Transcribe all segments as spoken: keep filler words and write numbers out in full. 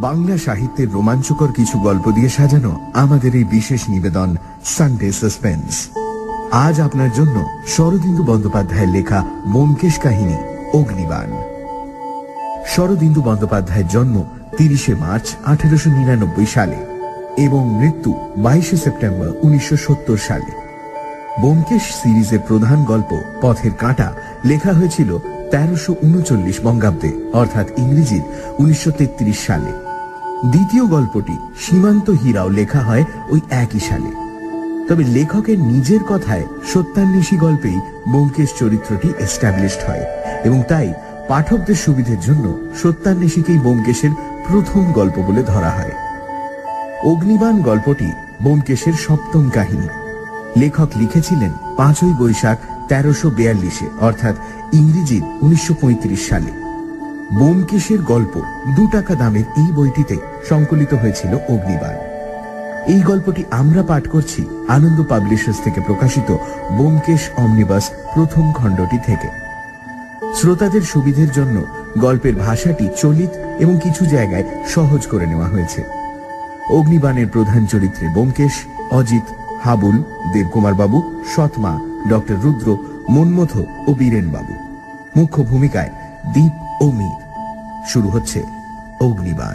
বাংলা সাহিত্যের রোমাঞ্চকর কিছু গল্প দিয়ে সাজানো আমাদের এই বিশেষ নিবেদন সানডে সাসপেন্স। আজ আপনার জন্য শরদিন্দু বন্দ্যোপাধ্যায়ের লেখা ব্যোমকেশ কাহিনী অগ্নিবাণ। শরদিন্দু বন্দ্যোপাধ্যায়ের জন্ম তিরিশে মার্চ আঠেরোশো নিরানব্বই সালে এবং মৃত্যু বাইশে সেপ্টেম্বর উনিশশো সত্তর সালে। ব্যোমকেশ সিরিজের প্রধান গল্প পথের কাঁটা লেখা হয়েছিল তেরোশো উনচল্লিশ বঙ্গাব্দে অর্থাৎ ইংরেজির উনিশশো তেত্রিশ সালে। দ্বিতীয় গল্পটি সীমান্ত হীরাও লেখা হয় ওই একই সালে। তবে লেখকের নিজের কথায় সত্যান্বেষী গল্পেই ব্যোমকেশ চরিত্রটি এস্টাবলিশড হয় এবং তাই পাঠকদের সুবিধের জন্য সত্যান্বেষীকেই ব্যোমকেশের প্রথম গল্প বলে ধরা হয়। অগ্নিবাণ গল্পটি ব্যোমকেশের সপ্তম কাহিনী। লেখক লিখেছিলেন পাঁচই বৈশাখ তেরোশো বিয়াল্লিশে অর্থাৎ ইংরেজির উনিশশো পঁয়ত্রিশ সালে। ব্যোমকেশের গল্প দু টাকা দামের এই বইটিতে সংকলিত হয়েছিল অগ্নিবাণ। এই গল্পটি আমরা পাঠ করছি আনন্দ পাবলিশার্স থেকে প্রকাশিত ব্যোমকেশ অমনিবাস প্রথম খণ্ডটি থেকে। শ্রোতাদের সুবিধের জন্য গল্পের ভাষাটি চলিত এবং কিছু জায়গায় সহজ করে নেওয়া হয়েছে। অগ্নিবাণের প্রধান চরিত্রে ব্যোমকেশ, অজিত, হাবুল, দেবকুমার বাবু, সৎমা, ডক্টর রুদ্র, মন্মথ ও বীরেন বাবু। মুখ্য ভূমিকায় দীপ ও মীর। শুরু হচ্ছে অগ্নিবাণ।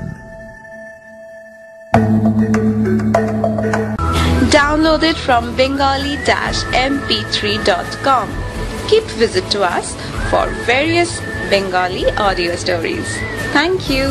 Downloaded from bengali dash m p three dot com. Keep visit to us for various Bengali audio stories. Thank you.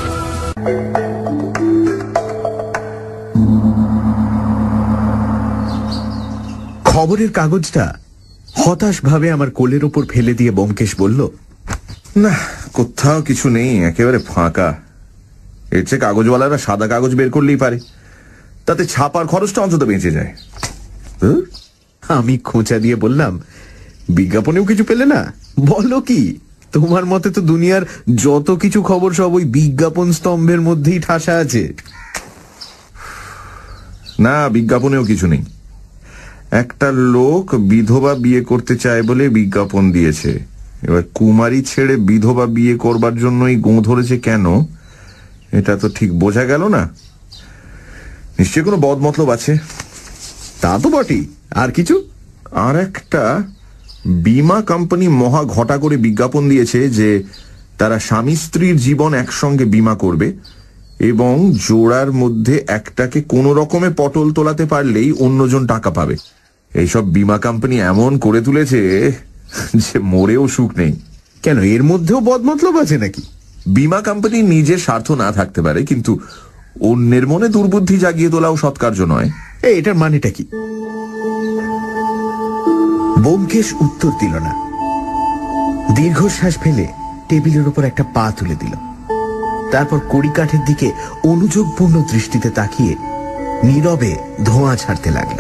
খবরের কাগজটা হতাশ ভাবে আমার কোলের ওপর ফেলে দিয়ে ব্যোমকেশ বলল, না, কোথাও কিছু নেই, একেবারে ফাঁকা। এর চেয়ে কাগজওয়ালারা সাদা কাগজ বের করলেই পারে, তাতে ছাপার খরচটা অন্তত বেঁচে যায়। আমি খোঁচা দিয়ে বললাম, বিজ্ঞাপনেও কিছু পেলে না? বলো কি, তোমার মতে তো দুনিয়ার যত কিছু খবর সব ওই বিজ্ঞাপন স্তম্ভের মধ্যেই ঠাসা আছে। না, বিজ্ঞাপনেও কিছু নেই। একটা লোক বিধবা বিয়ে করতে চায় বলে বিজ্ঞাপন দিয়েছে। এবার কুমারী ছেড়ে বিধবা বিয়ে করবার জন্যই গোঁ ধরেছে কেন, এটা তো ঠিক বোঝা গেল না। নিশ্চয়ই কোনো বদমতলব আছে। তা তো বটেই। আর কিছু? আর একটা বীমা কোম্পানি মহা ঘটা করে বিজ্ঞাপন দিয়েছে যে তারা স্বামী স্ত্রীর জীবন একসঙ্গে বীমা করবে এবং জোড়ার মধ্যে একটাকে কোনো রকমে পটল তোলাতে পারলেই অন্যজন টাকা পাবে। এইসব বীমা কোম্পানি এমন করে তুলেছে যে মরেও সুখ নেই। কেন, এর মধ্যেও বদমতলব আছে নাকি? বীমা কোম্পানি নিজের স্বার্থ না থাকতে পারে, কিন্তু অন্যের মনে দুর্বুদ্ধি জাগিয়ে তোলাও সৎকার্য নয়। এটার মানেটা কি? ব্যোমকেশ উত্তর দিল না। দীর্ঘশ্বাস ফেলে টেবিলের উপর একটা পা তুলে দিল। তারপর কড়িকাঠের দিকে অনুযোগপূর্ণ দৃষ্টিতে তাকিয়ে নীরবে ধোঁয়া ছাড়তে লাগল।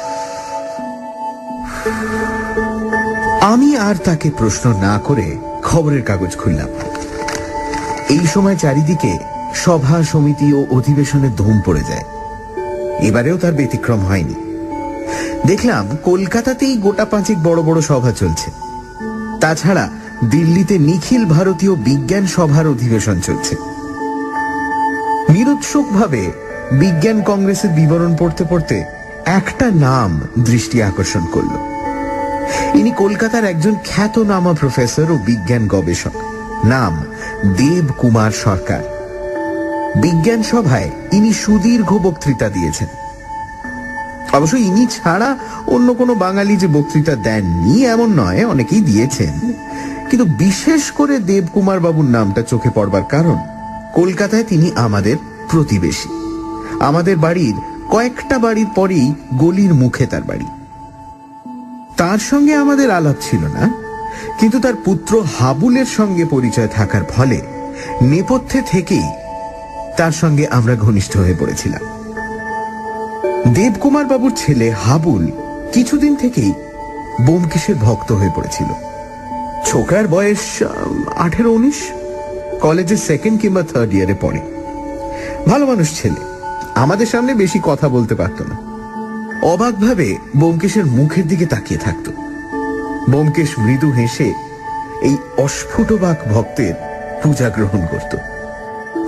আমি আর তাকে প্রশ্ন না করে খবরের কাগজ খুললাম। এই সময় চারিদিকে সভা সমিতি ও অধিবেশনের ধুম পড়ে যায়। এবারেও তার ব্যতিক্রম হয়নি। দেখলাম কলকাতাতেই গোটা পাঁচেক বড় বড় সভা চলছে। তাছাড়া দিল্লিতে নিখিল ভারতীয় বিজ্ঞান সভার অধিবেশন চলছে। নিরুৎসুক ভাবে বিজ্ঞান কংগ্রেসের বিবরণ পড়তে পড়তে একটা নাম দৃষ্টি আকর্ষণ করল। ইনি কলকাতার একজন খ্যাতনামা প্রফেসর ও বিজ্ঞান গবেষক, নাম দেবকুমার সরকার। বিজ্ঞান সভায় ইনি সুদীর্ঘ বক্তৃতা দিয়েছেন। অবশ্য ইনি ছাড়া অন্য কোনো বাঙালি যে বক্তৃতা দেননি এমন নয়, অনেকেই দিয়েছেন। কিন্তু বিশেষ করে দেবকুমার বাবুর নামটা চোখে পড়বার কারণ কলকাতায় তিনি আমাদের প্রতিবেশী। আমাদের বাড়ির কয়েকটা বাড়ির পরেই গলির মুখে তার বাড়ি। তার সঙ্গে আমাদের আলাপ ছিল না, কিন্তু তার পুত্র হাবুলের সঙ্গে পরিচয় থাকার ফলে নেপথ্যে থেকেই তার সঙ্গে আমরা ঘনিষ্ঠ হয়ে পড়েছিলাম। দেবকুমার বাবুর ছেলে হাবুল কিছুদিন থেকেই ব্যোমকেশের ভক্ত হয়ে পড়েছিল। ছোকরার বয়স আঠেরো উনিশ, কলেজের সেকেন্ড কিংবা থার্ড ইয়ারে পড়ে। ভালো মানুষ ছেলে, আমাদের সামনে বেশি কথা বলতে পারত না। অবাকভাবে ব্যোমকেশের মুখের দিকে তাকিয়ে থাকত। ব্যোমকেশ মৃদু হেসে এই অস্ফুটবাক ভক্তের পূজা গ্রহণ করত।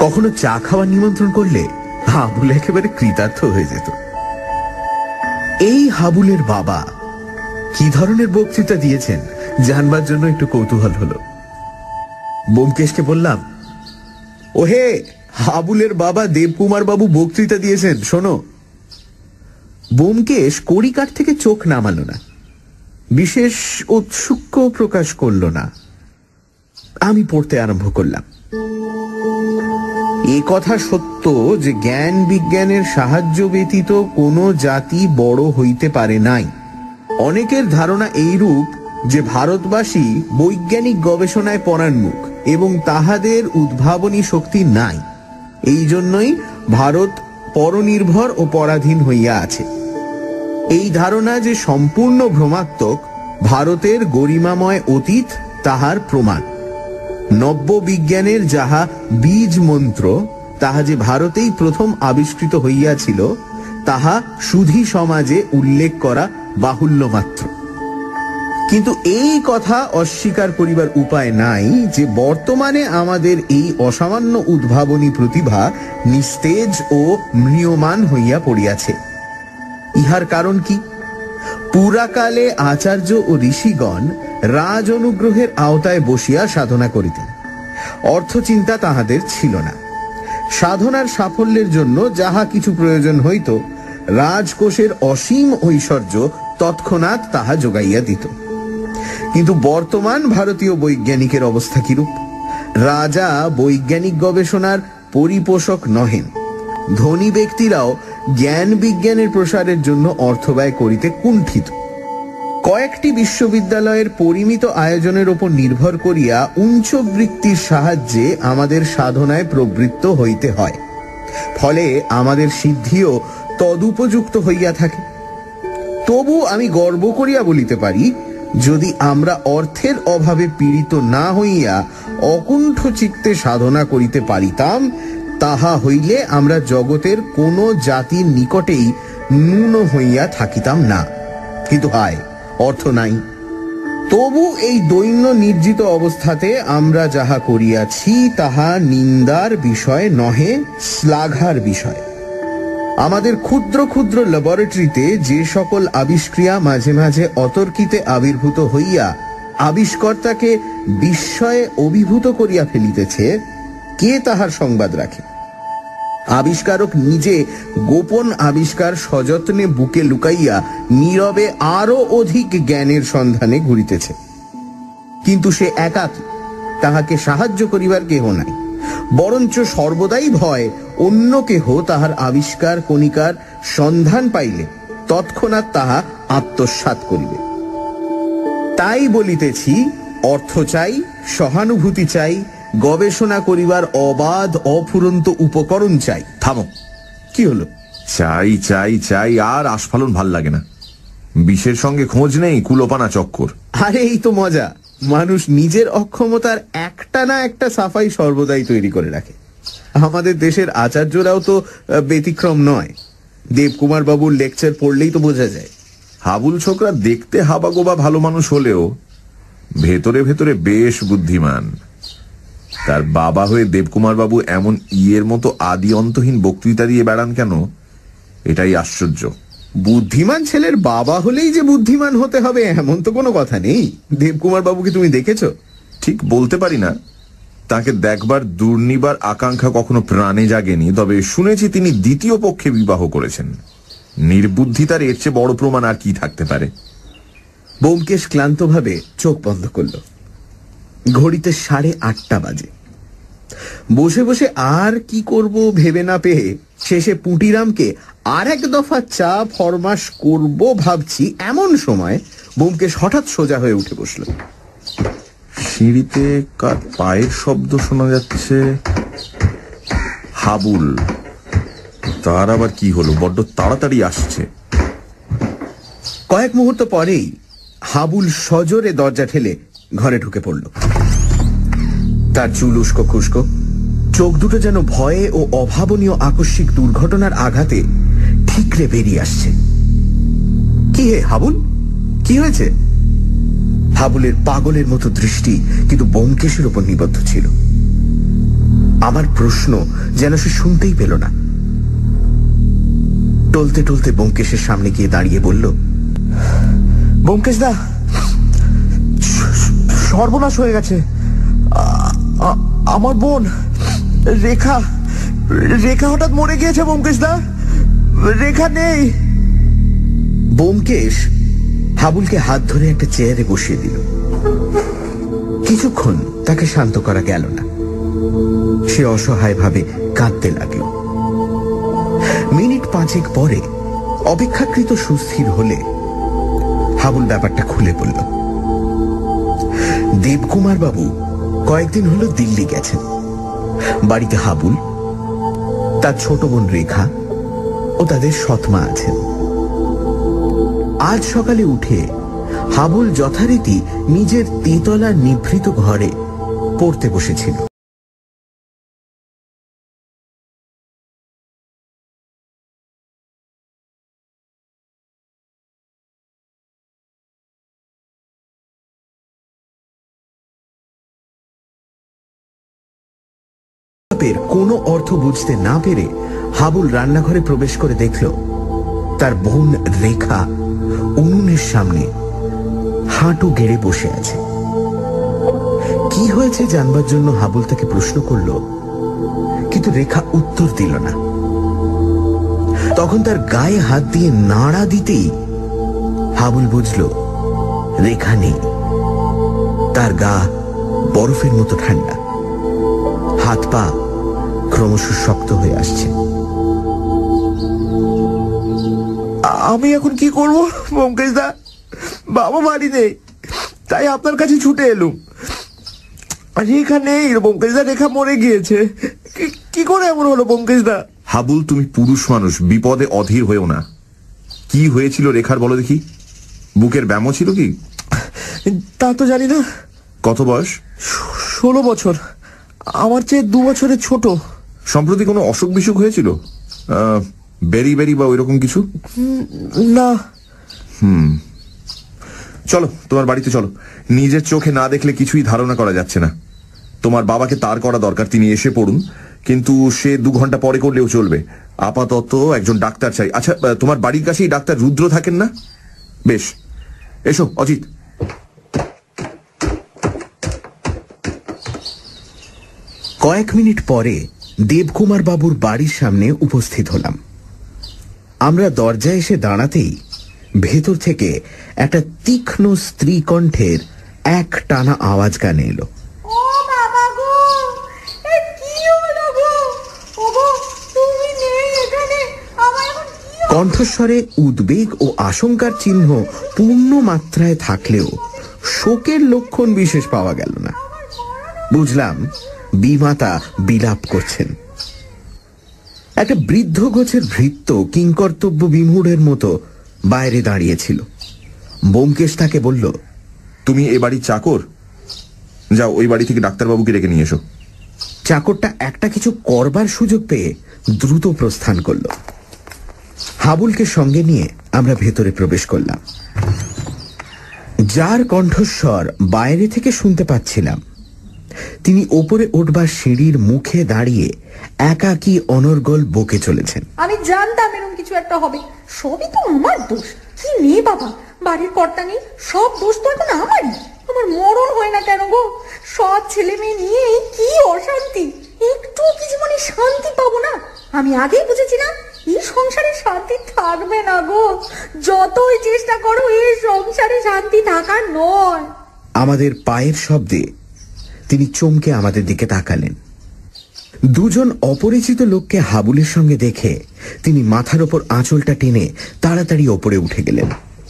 কখনো চা খাওয়ার নিমন্ত্রণ করলে হাবুল একেবারে কৃতার্থ হয়ে যেত। এই হাবুলের বাবা কি ধরনের বক্তৃতা দিয়েছেন জানবার জন্য একটু কৌতূহল হলো। ব্যোমকেশকে বললাম, ওহে, হাবুলের বাবা দেবকুমার বাবু বক্তৃতা দিয়েছেন, শোনো। ব্যোমকেশ কড়িকাঠ থেকে চোখ নামালো না, বিশেষ ঔৎসুক্য প্রকাশ করল না। আমি পড়তে আরম্ভ করলাম। এ কথা সত্য যে জ্ঞান বিজ্ঞানের সাহায্য ব্যতীত কোনো জাতি বড় হইতে পারে নাই। অনেকের ধারণা এইরূপ যে ভারতবাসী বৈজ্ঞানিক গবেষণায় পরান্মুখ এবং তাহাদের উদ্ভাবনী শক্তি নাই। এই জন্যই ভারত পরনির্ভর ও পরাধীন হইয়া আছে। এই ধারণা যে সম্পূর্ণ ভ্রমাত্মক, ভারতের গরিমাময় অতীত তাহার প্রমাণ। নব্য বিজ্ঞানের যাহা বীজ মন্ত্র, তাহা যে ভারতেই প্রথম আবিষ্কৃত হইয়াছিল, তাহা সুধী সমাজে উল্লেখ করা বাহুল্য মাত্র। কিন্তু এই কথা অস্বীকার করিবার উপায় নাই যে বর্তমানে আমাদের এই অসামান্য উদ্ভাবনী প্রতিভা নিস্তেজ ও ম্রিয়মান হইয়া পড়িয়াছে। ইহার কারণ কি? পুরাকালে আচার্য ও ঋষিগণ রাজ অনুগ্রহের আওতায় বসিয়া সাধনা করিতেন। অর্থচিন্তা তাহাদের ছিল না। সাধনার সাফল্যের জন্য যাহা কিছু প্রয়োজন হইত, রাজকোষের অসীম ঐশ্বর্য তৎক্ষণাৎ তাহা যোগাইয়া দিত। কিন্তু বর্তমান ভারতীয় বৈজ্ঞানিকের অবস্থা কিরূপ? রাজা বৈজ্ঞানিক গবেষণার পরিপোষক নহেন। ধনী ব্যক্তিরাও জ্ঞান বিজ্ঞানের প্রসারের জন্য অর্থ ব্যয় করিতে কুণ্ঠিত। কয়েকটি বিশ্ববিদ্যালয়ের পরিমিত আয়োজনের উপর নির্ভর করিয়া উচ্চবৃত্তির সাহায্যে আমাদের সাধনায় প্রবৃত্ত হইতে হয়। ফলে আমাদের সিদ্ধিও তদুপযুক্ত হইয়া থাকে। তবু আমি গর্ব করিয়া বলিতে পারি, যদি আমরা অর্থের অভাবে পীড়িত না হইয়া অকুণ্ঠ চিত্তে সাধনা করিতে পারিতাম, তাহা হইলে আমরা জগতের কোন জাতির নিকটেই ন্যূন হইয়া থাকিতাম না। কিন্তু হায়, অর্থ নাই। তবু এই দৈন্য নির্জিত অবস্থাতে আমরা যাহা করিয়াছি তাহা নিন্দার বিষয় নহে, শ্লাঘার বিষয়। আমাদের ক্ষুদ্র ক্ষুদ্র ল্যাবরেটরিতে যে সকল আবিষ্ক্রিয়া মাঝে মাঝে অতর্কিতে আবির্ভূত হইয়া আবিষ্কর্তাকে বিস্ময়ে অভিভূত করিয়া ফেলিতেছে, কে তাহার সংবাদ রাখে? আবিষ্কারক নিজে গোপন আবিষ্কার সযত্নে বুকে লুকাইয়া নীরবে আরো অধিক জ্ঞানের সন্ধানে ঘুরিতেছে। কিন্তু সে একাকী, তাহাকে সাহায্য করিবার কেহ নাই। বরঞ্চ সর্বদাই ভয় অন্য কেহ তাহার আবিষ্কার কণিকার সন্ধান পাইলে তৎক্ষণাৎ তাহা আত্মসাৎ করিবে। তাই বলিতেছি, অর্থ চাই, সহানুভূতি চাই, গবেষণা করিবার অবাধ অফুরন্ত উপকরণ চাই। থামো, কি হলো? চাই চাই চাই আর আস্ফালন ভাল লাগে না। বিষের সঙ্গে খোঁজ নেই, কুলোপানা চক্কর। আরে এই তো মজা। মানুষ নিজের অক্ষমতার একটা না একটা সাফাই সর্বদাই তৈরি করে রাখে। আমাদের দেশের আচার্যরাও তো ব্যতিক্রম নয়। দেবকুমার বাবুর লেকচার পড়লেই তো বোঝা যায়। হাবুল ছোকরা দেখতে হাবাগোবা ভালো মানুষ হলেও ভেতরে ভেতরে বেশ বুদ্ধিমান। তার বাবা হয়ে দেবকুমার বাবু এমন ইয়ের মতো আদি অন্তহীন বক্তৃতা দিয়ে বেড়ান কেন, এটাই আশ্চর্য। বুদ্ধিমান ছেলের বাবা হলেই যে বুদ্ধিমান হতে হবে এমন তো কোনো কথা নেই। দেবকুমার বাবুকে তুমি দেখেছো? ঠিক বলতে পারি না। তাকে দেখবার দুর্নিবার আকাঙ্ক্ষা কখনো প্রাণে জাগেনি, তবে শুনেছি তিনি দ্বিতীয় পক্ষে বিবাহ করেছেন। নির্বুদ্ধিতার এর চেয়ে বড় প্রমাণ আর কি থাকতে পারে? ব্যোমকেশ ক্লান্তভাবে চোখ বন্ধ করল। ঘড়িতে সাড়ে আটটা বাজে। বসে বসে আর কি করব ভেবে না পেয়ে শেষে পুঁটিরামকে আর এক দফা চা ফরমাস করব ভাবছি, এমন সময় ব্যোমকেশ হঠাৎ সোজা হয়ে উঠে বসল। সিঁড়িতে কার পায়ের শব্দ শোনা যাচ্ছে। হাবুল, তার আবার কি হলো? বড্ড তাড়াতাড়ি আসছে। কয়েক মুহূর্ত পরেই হাবুল সজোরে দরজা ঠেলে ঘরে ঢুকে পড়ল। তার চুল উস্কো খুস্কো, চোখ দুটো যেন ভয়ে ও অভাবনীয় আকস্মিক দুর্ঘটনার আঘাতে ঠিকরে বেরিয়ে আসছে। কি হে হাবুল, কি হয়েছে? হাবুলের পাগলের মতো দৃষ্টি কিন্তু ব্যোমকেশের উপর নিবদ্ধ ছিল। আমার প্রশ্ন যেন সে শুনতেই পেল না। টলতে টলতে ব্যোমকেশের সামনে গিয়ে দাঁড়িয়ে বলল, ব্যোমকেশ দা, সর্বনাশ হয়ে গেছে। আমার বোন রেখা রেখা হঠাৎ মরে গিয়েছে ব্যোমকেশ দা, রেখা নেই। ব্যোমকেশ হাবুলকে হাত ধরে একটা চেয়ারে বসিয়ে দিল। কিছুক্ষণ তাকে শান্ত করা গেল না। সে অসহায় ভাবে কাঁদতে লাগলো। মিনিট পাঁচেক পরে অপেক্ষাকৃত সুস্থির হলে হাবুল ব্যাপারটা খুলে বলল। দেবকুমার বাবু কয়েকদিন হলো দিল্লি গেছেন। বাড়িতে হাবুল, তার ছোট বোন রেখা ও তাদের সৎমা আছেন। আজ সকালে উঠে হাবুল যথারীতি নিজের তেতলার নিভৃত ঘরে পড়তে বসেছিল। কোনো অর্থ বুঝতে না পেরে হাবুল রান্নাঘরে প্রবেশ করে দেখল তার বোন রেখা উনুনের সামনে হাঁটু গেড়ে বসে আছে। কি হয়েছে জানবার জন্য হাবুল তাকে প্রশ্ন করল, কিন্তু রেখা উত্তর দিল না। তখন তার গায়ে হাত দিয়ে নাড়া দিতেই হাবুল বুঝল রেখা নেই। তার গা বরফের মতো ঠান্ডা, হাত পা ক্রমশ শক্ত হয়ে আসছে। আমি এখন কি করব ব্যোমকেশ দা? বাবা বাড়ি নেই, তাই আপনার কাছে ছুটে এলুম। রেখা নেই ব্যোমকেশ দা, রেখা মরে গিয়েছে। কি করে এমন হলো ব্যোমকেশ দা? হাবুল, তুমি পুরুষ মানুষ, বিপদে অধীর হয়েও না। কি হয়েছিল রেখার বলো দেখি? বুকের ব্যামো ছিল কি? তা তো জানি না। কত বয়স? ষোলো বছর, আমার চেয়ে দু বছরের ছোট। সম্প্রতি কোনো অসুখ বিসুখ হয়েছিল? বেরি বেরি বা ওইরকম কিছু? না। হুম, চলো তোমার বাড়িতে চলো। নিজের চোখে না দেখলে কিছুই ধারণা করা যাচ্ছে না। তোমার বাবাকে তার করা দরকার, তিনি এসে পড়ুন, কিন্তু সে দু ঘন্টা পরে করলেও চলবে। আপাতত একজন ডাক্তার চাই। আচ্ছা, তোমার বাড়ির কাছেই ডাক্তার রুদ্র থাকেন না? বেশ, এসো অজিত। কয়েক মিনিট পরে দেবকুমার বাবুর বাড়ির সামনে উপস্থিত হলাম। আমরা দরজায় এসে দাঁড়াতেই ভেতর থেকে একটা তীক্ষ্ণ স্ত্রী কণ্ঠের এক টানা আওয়াজ কানে এলো। কণ্ঠস্বরে উদ্বেগ ও আশঙ্কার চিহ্ন পূর্ণ মাত্রায় থাকলেও শোকের লক্ষণ বিশেষ পাওয়া গেল না। বুঝলাম বিমাতা বিলাপ করছেন। একটা বৃদ্ধ গোছের ভৃত্য কিংকর্তব্য বিমূঢ়ের মতো বাইরে দাঁড়িয়েছিল। ব্যোমকেশ তাকে বলল, তুমি এ বাড়ির চাকর? যাও ওই বাড়ি থেকে ডাক্তারবাবুকে ডেকে নিয়ে এসো। চাকরটা একটা কিছু করবার সুযোগ পেয়ে দ্রুত প্রস্থান করল। হাবুলকে সঙ্গে নিয়ে আমরা ভেতরে প্রবেশ করলাম। যার কণ্ঠস্বর বাইরে থেকে শুনতে পাচ্ছিলাম, তিনি ওপরে উঠবার সিঁড়ির মুখে দাঁড়িয়ে একাকী অনর্গল বকে চলেছেন। আমি জানতাম এরকম কিছু একটা হবে। সবই তো আমার দোষ। কি নেই বাবা, বাড়ির কর্তা নেই, সব দোষ তো এখন আমারই। আমার মরণ হয় না কেন গো? সব ছেলে মেয়ে নিয়ে কি অশান্তি, একটু কি জীবনে শান্তি পাবো না? আমি আগেই বুঝেছিলাম এই সংসারে শান্তি থাকবে না গো। যতই চেষ্টা করো এই সংসারে শান্তি থাকার নয়। আমাদের পায়ের শব্দে তিনি চমকে আমাদের দিকে তাকালেন। দুজন অপরিচিত লোককে হাবুলের সঙ্গে দেখে তিনি মাথার ওপর আঁচলটা টেনে তাড়াতাড়ি ওপরে উঠে গেলেন।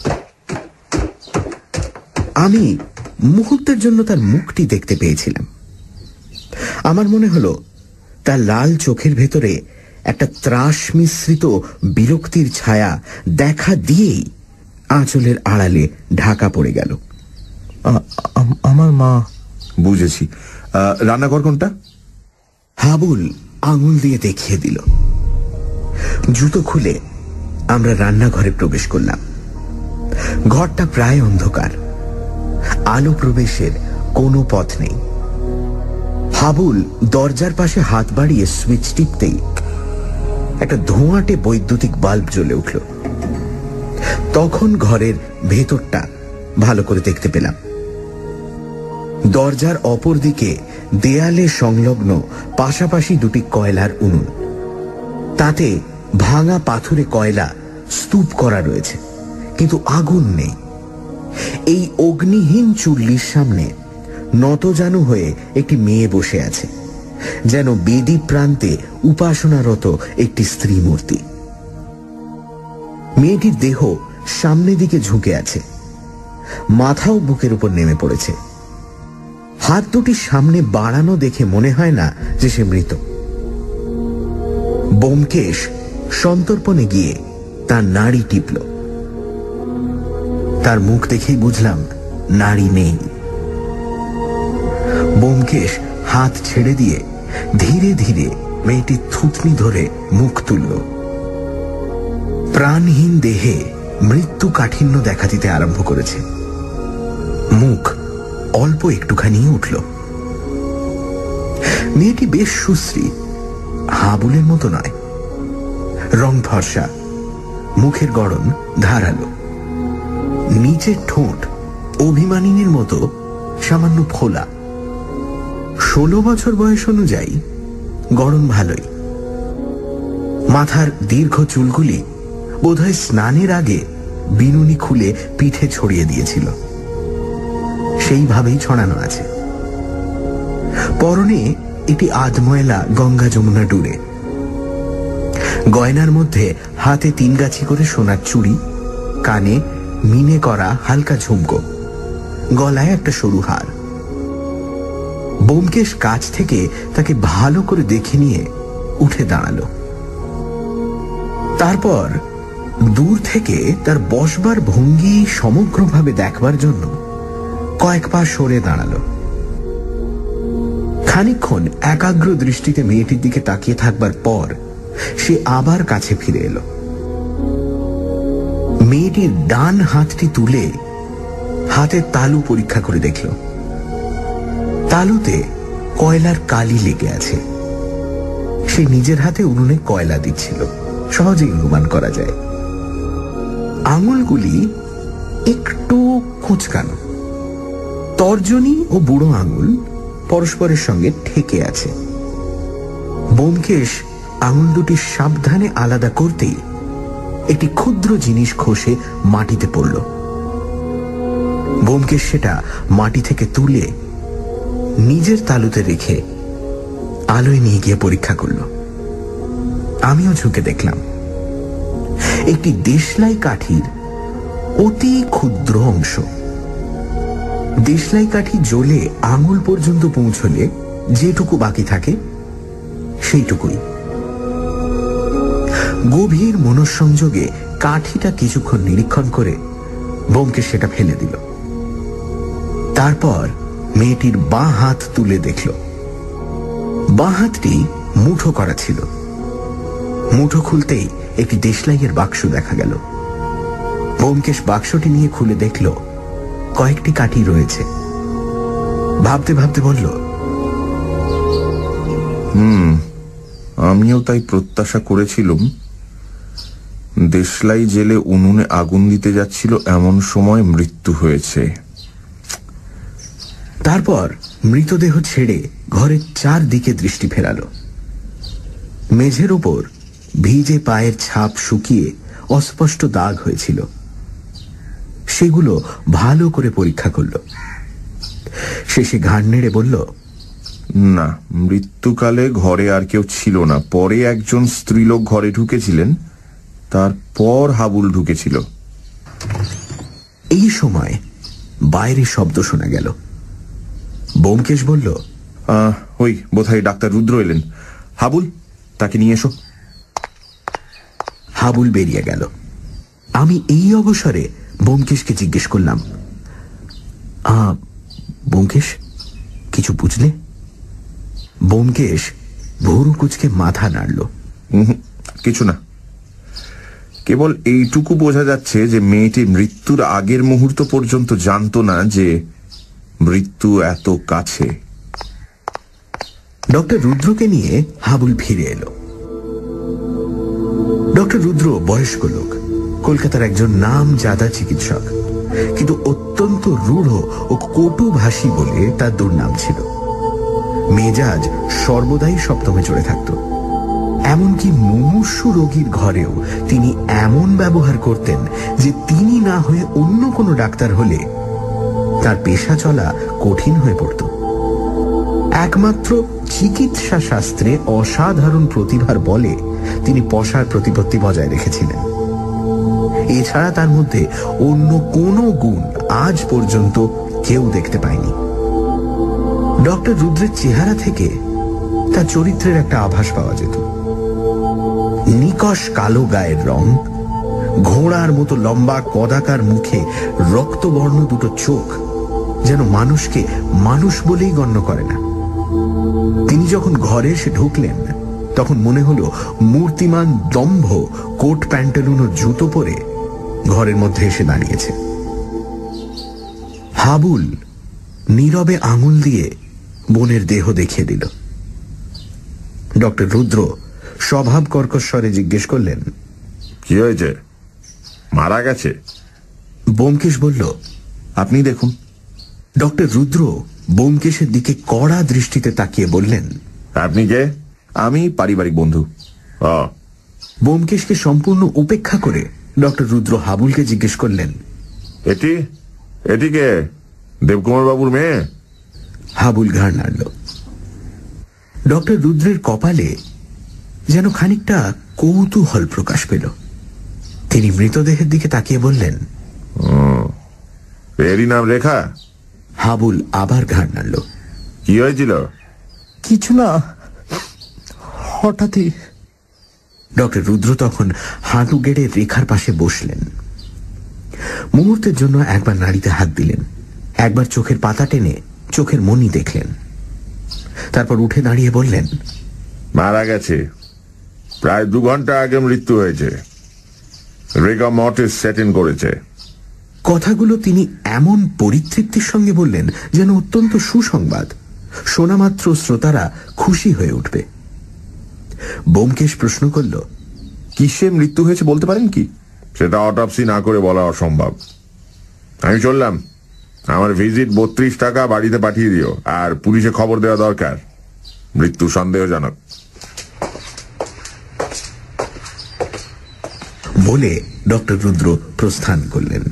আমি মুহূর্তের জন্য তার মুখটি দেখতে পেয়েছিলাম। আমার মনে হলো তার লাল চোখের ভেতরে একটা ত্রাস মিশ্রিত বিরক্তির ছায়া দেখা দিয়েই আঁচলের আড়ালে ঢাকা পড়ে গেল। আমার মা। বুঝেছি। রান্নাঘর কোনটা? হাবুল আঙুল দিয়ে দেখিয়ে দিল। জুতো খুলে আমরা রান্নাঘরে প্রবেশ করলাম। ঘরটা প্রায় অন্ধকার, আলো প্রবেশের কোনো পথ নেই। হাবুল দরজার পাশে হাত বাড়িয়ে সুইচ টিপতেই একটা ধোঁয়াটে বৈদ্যুতিক বাল্ব জ্বলে উঠল। তখন ঘরের ভেতরটা ভালো করে দেখতে পেলাম। দরজার অপর দিকে দেয়ালে সংলগ্ন পাশাপাশি দুটি কয়লার উনুন, তাতে ভাঙা পাথুরে কয়লা স্তূপ করা রয়েছে, কিন্তু আগুন নেই। এই অগ্নিহীন চুল্লির সামনে নতজানু হয়ে একটি মেয়ে বসে আছে, যেন বেদি প্রান্তে উপাসনারত একটি স্ত্রী মূর্তি। মেয়েটির দেহ সামনের দিকে ঝুঁকে আছে, মাথাও বুকের উপর নেমে পড়েছে। হাত দুটি সামনে বাড়ানো দেখে মনে হয় না যে সে মৃত। ব্যোমকেশ সন্তর্পণে গিয়ে তার নাড়ি টিপল। তার মুখ দেখেই বুঝলাম নাড়ি নেই। ব্যোমকেশ হাত ছেড়ে দিয়ে ধীরে ধীরে মেয়েটির থুতনি ধরে মুখ তুলল। প্রাণহীন দেহে মৃত্যু কাঠিন্য দেখা দিতে আরম্ভ করেছে। মুখ অল্প একটুখানি উঠল। মেয়েটি বেশ সুশ্রী, হাবুলের মতো নয়। রং ফর্সা, মুখের গড়ন ধারালো, নিচের ঠোঁট অভিমানিনীর মতো সামান্য ফোলা। ষোলো বছর বয়স অনুযায়ী গড়ন ভালোই। মাথার দীর্ঘ চুলগুলি বোধহয় স্নানের আগে বিনুনি খুলে পিঠে ছড়িয়ে দিয়েছিল, সেইভাবেই ছড়ানো আছে। পরনে একটি আধময়লা গঙ্গা যমুনা ডুরে। গয়নার মধ্যে হাতে তিন গাছি করে সোনার চুড়ি, কানে মিনে করা হালকা ঝুমকো, গলায় একটা সরু হার। ব্যোমকেশ কাছ থেকে তাকে ভালো করে দেখে নিয়ে উঠে দাঁড়ালো। তারপর দূর থেকে তার বসবার ভঙ্গি সমগ্রভাবে দেখবার জন্য কয়েক পা সরে দাঁড়ালো। খানিকক্ষণ একাগ্র দৃষ্টিতে মেয়েটির দিকে তাকিয়ে থাকবার পর সে আবার কাছে ফিরে এলো। মেয়েটির ডান হাতটি তুলে হাতের তালু পরীক্ষা করে দেখল। তালুতে কয়লার কালি লেগে আছে। সে নিজের হাতে উনুনে কয়লা দিচ্ছিল, সহজেই অনুমান করা যায়। আঙুলগুলি একটু কুঁচকানো, তর্জনী ও বুড়ো আঙুল পরস্পরের সঙ্গে ঠেকে আছে। ব্যোমকেশ আঙুল দুটি সাবধানে আলাদা করতেই একটি ক্ষুদ্র জিনিস খসে মাটিতে পড়ল। ব্যোমকেশ সেটা মাটি থেকে তুলে নিজের তালুতে রেখে আলোয় নিয়ে গিয়ে পরীক্ষা করল। আমিও ঝুঁকে দেখলাম একটি দেশলাই কাঠির অতি ক্ষুদ্র অংশ। দেশলাই কাঠি জ্বলে আঙুল পর্যন্ত পৌঁছলে যেটুকু বাকি থাকে সেইটুকুই। গভীর মনঃসংযোগে কাঠিটা কিছুক্ষণ নিরীক্ষণ করে ব্যোমকেশ সেটা ফেলে দিল। তারপর মেয়েটির বাঁ হাত তুলে দেখল। বাঁ হাতটি মুঠো করা ছিল। মুঠো খুলতেই একটি দেশলাইয়ের বাক্স দেখা গেল। ব্যোমকেশ বাক্সটি নিয়ে খুলে দেখল কয়েকটি কাঠি রয়েছে। ভাবতে ভাবতে বলল, হুম আমিও তাই প্রত্যাশা করেছিলাম। দেশলাই জেলে উনুনে আগুন দিতে যাচ্ছিল এমন সময় মৃত্যু হয়েছে। তারপর মৃতদেহ ছেড়ে ঘরের চারদিকে দৃষ্টি ফেরালো। মেঝের উপর ভিজে পায়ের ছাপ শুকিয়ে অস্পষ্ট দাগ হয়েছিল, সেগুলো ভালো করে পরীক্ষা করল। শেষে ঘাড় নেড়ে বলল, না, মৃত্যুকালে ঘরে আর কেউ ছিল না। পরে একজন স্ত্রীলোক ঘরে ঢুকেছিলেন, তারপর হাবুল ঢুকেছিল। এই সময় বাইরে শব্দ শোনা গেল। ব্যোমকেশ বলল, ওই বোধহয় ডাক্তার রুদ্র এলেন। হাবুল, তাকে নিয়ে এসো। হাবুল বেরিয়ে গেল। আমি এই অবসরে ব্যোমকেশকে জিজ্ঞেস করলাম, ব্যোমকেশ, কিছু বুঝলে? ব্যোমকেশ ভুরু কুঁচকে মাথা নাড়ল। কিছু না, কেবল এইটুকু বোঝা যাচ্ছে যে মেয়েটি মৃত্যুর আগের মুহূর্ত পর্যন্ত জানত না যে মৃত্যু এত কাছে। ডক্টর রুদ্রকে নিয়ে হাবুল ফিরে এলো। ডক্টর রুদ্র বয়স্ক লোক, কলকাতার একজন নামজাদা চিকিৎসক, কিন্তু অত্যন্ত রূঢ় ও কটুভাষী বলে তার দুর্নাম ছিল। মেজাজ সর্বদাই সপ্তমে চড়ে থাকত। এমনকি মুমূর্ষু রোগীর ঘরেও তিনি এমন ব্যবহার করতেন যে তিনি না হয়ে অন্য কোনো ডাক্তার হলে তার পেশা চলা কঠিন হয়ে পড়ত। একমাত্র চিকিৎসা শাস্ত্রে অসাধারণ প্রতিভার বলে তিনি পশার প্রতিপত্তি বজায় রেখেছিলেন। এছাড়া তার মধ্যে অন্য কোনো গুণ আজ পর্যন্ত কেউ দেখতে পায়নি। ডক্টর রুদ্রের চেহারা থেকে তার চরিত্রের একটা আভাস পাওয়া যেত। নিকশ কালো গায়ের রং, ঘোড়ার মতো লম্বা কদাকার মুখে রক্তবর্ণ দুটো চোখ যেন মানুষকে মানুষ বলেই গণ্য করে না। তিনি যখন ঘরে এসে ঢুকলেন তখন মনে হলো মূর্তিমান দম্ভ কোট প্যান্টালুন ও জুতো পরে ঘরের মধ্যে এসে দাঁড়িয়েছে। হাবুল নীরবে আঙুল দিয়ে বোনের দেহ দেখিয়ে দিল। ডক্টর রুদ্র স্বভাব কর্কশ্বরে জিজ্ঞেস করলেন, কি হয়েছে? মারা গেছে? ব্যোমকেশ বলল, আপনি দেখুন। ডক্টর রুদ্র ব্যোমকেশের দিকে কড়া দৃষ্টিতে তাকিয়ে বললেন, আপনি কে? আমি পারিবারিক বন্ধু। ব্যোমকেশকে সম্পূর্ণ উপেক্ষা করে ডক্টর রুদ্র হাবুলকে জিজ্ঞেস করলেন, এটি এটি কে? দেবকুমার বাবুর মেয়ে? হাবুল ঘাড় নাড়ল। ডক্টর রুদ্রের কপালে যেন খানিকটা কৌতূহল প্রকাশ পেল। তিনি মৃতদেহের দিকে তাকিয়ে বললেন, এরই নাম রেখা? হাবুল আবার ঘাড় নাড়ল। কি হয়েছিল? কিছু না, হঠাৎই। ডক্টর রুদ্র তখন হাঁটু গেড়ে রেখার পাশে বসলেন। মুহূর্তের জন্য একবার নাড়িতে হাত দিলেন, একবার চোখের পাতা টেনে চোখের মনি দেখলেন, তারপর উঠে দাঁড়িয়ে বললেন, মারা গেছে। প্রায় দু ঘন্টা আগে মৃত্যু হয়েছে। রেগা মর্টিস সেট ইন করেছে। কথাগুলো তিনি এমন পরিতৃপ্তির সঙ্গে বললেন যেন অত্যন্ত সুসংবাদ, শোনামাত্র শ্রোতারা খুশি হয়ে উঠবে। ব্যোমকেশ প্রশ্ন করল, কিসে মৃত্যু হয়েছে বলতে পারেন কি? সেটা অটপসি না করে বলা অসম্ভব। আমি চললাম। আমার ভিজিট বত্রিশ টাকা বাড়িতে পাঠিয়ে দিও, আর পুলিশে খবর দেওয়া দরকার। মৃত্যু সন্দেহজনক। বলে ডক্টর রুদ্র প্রস্থান করলেন।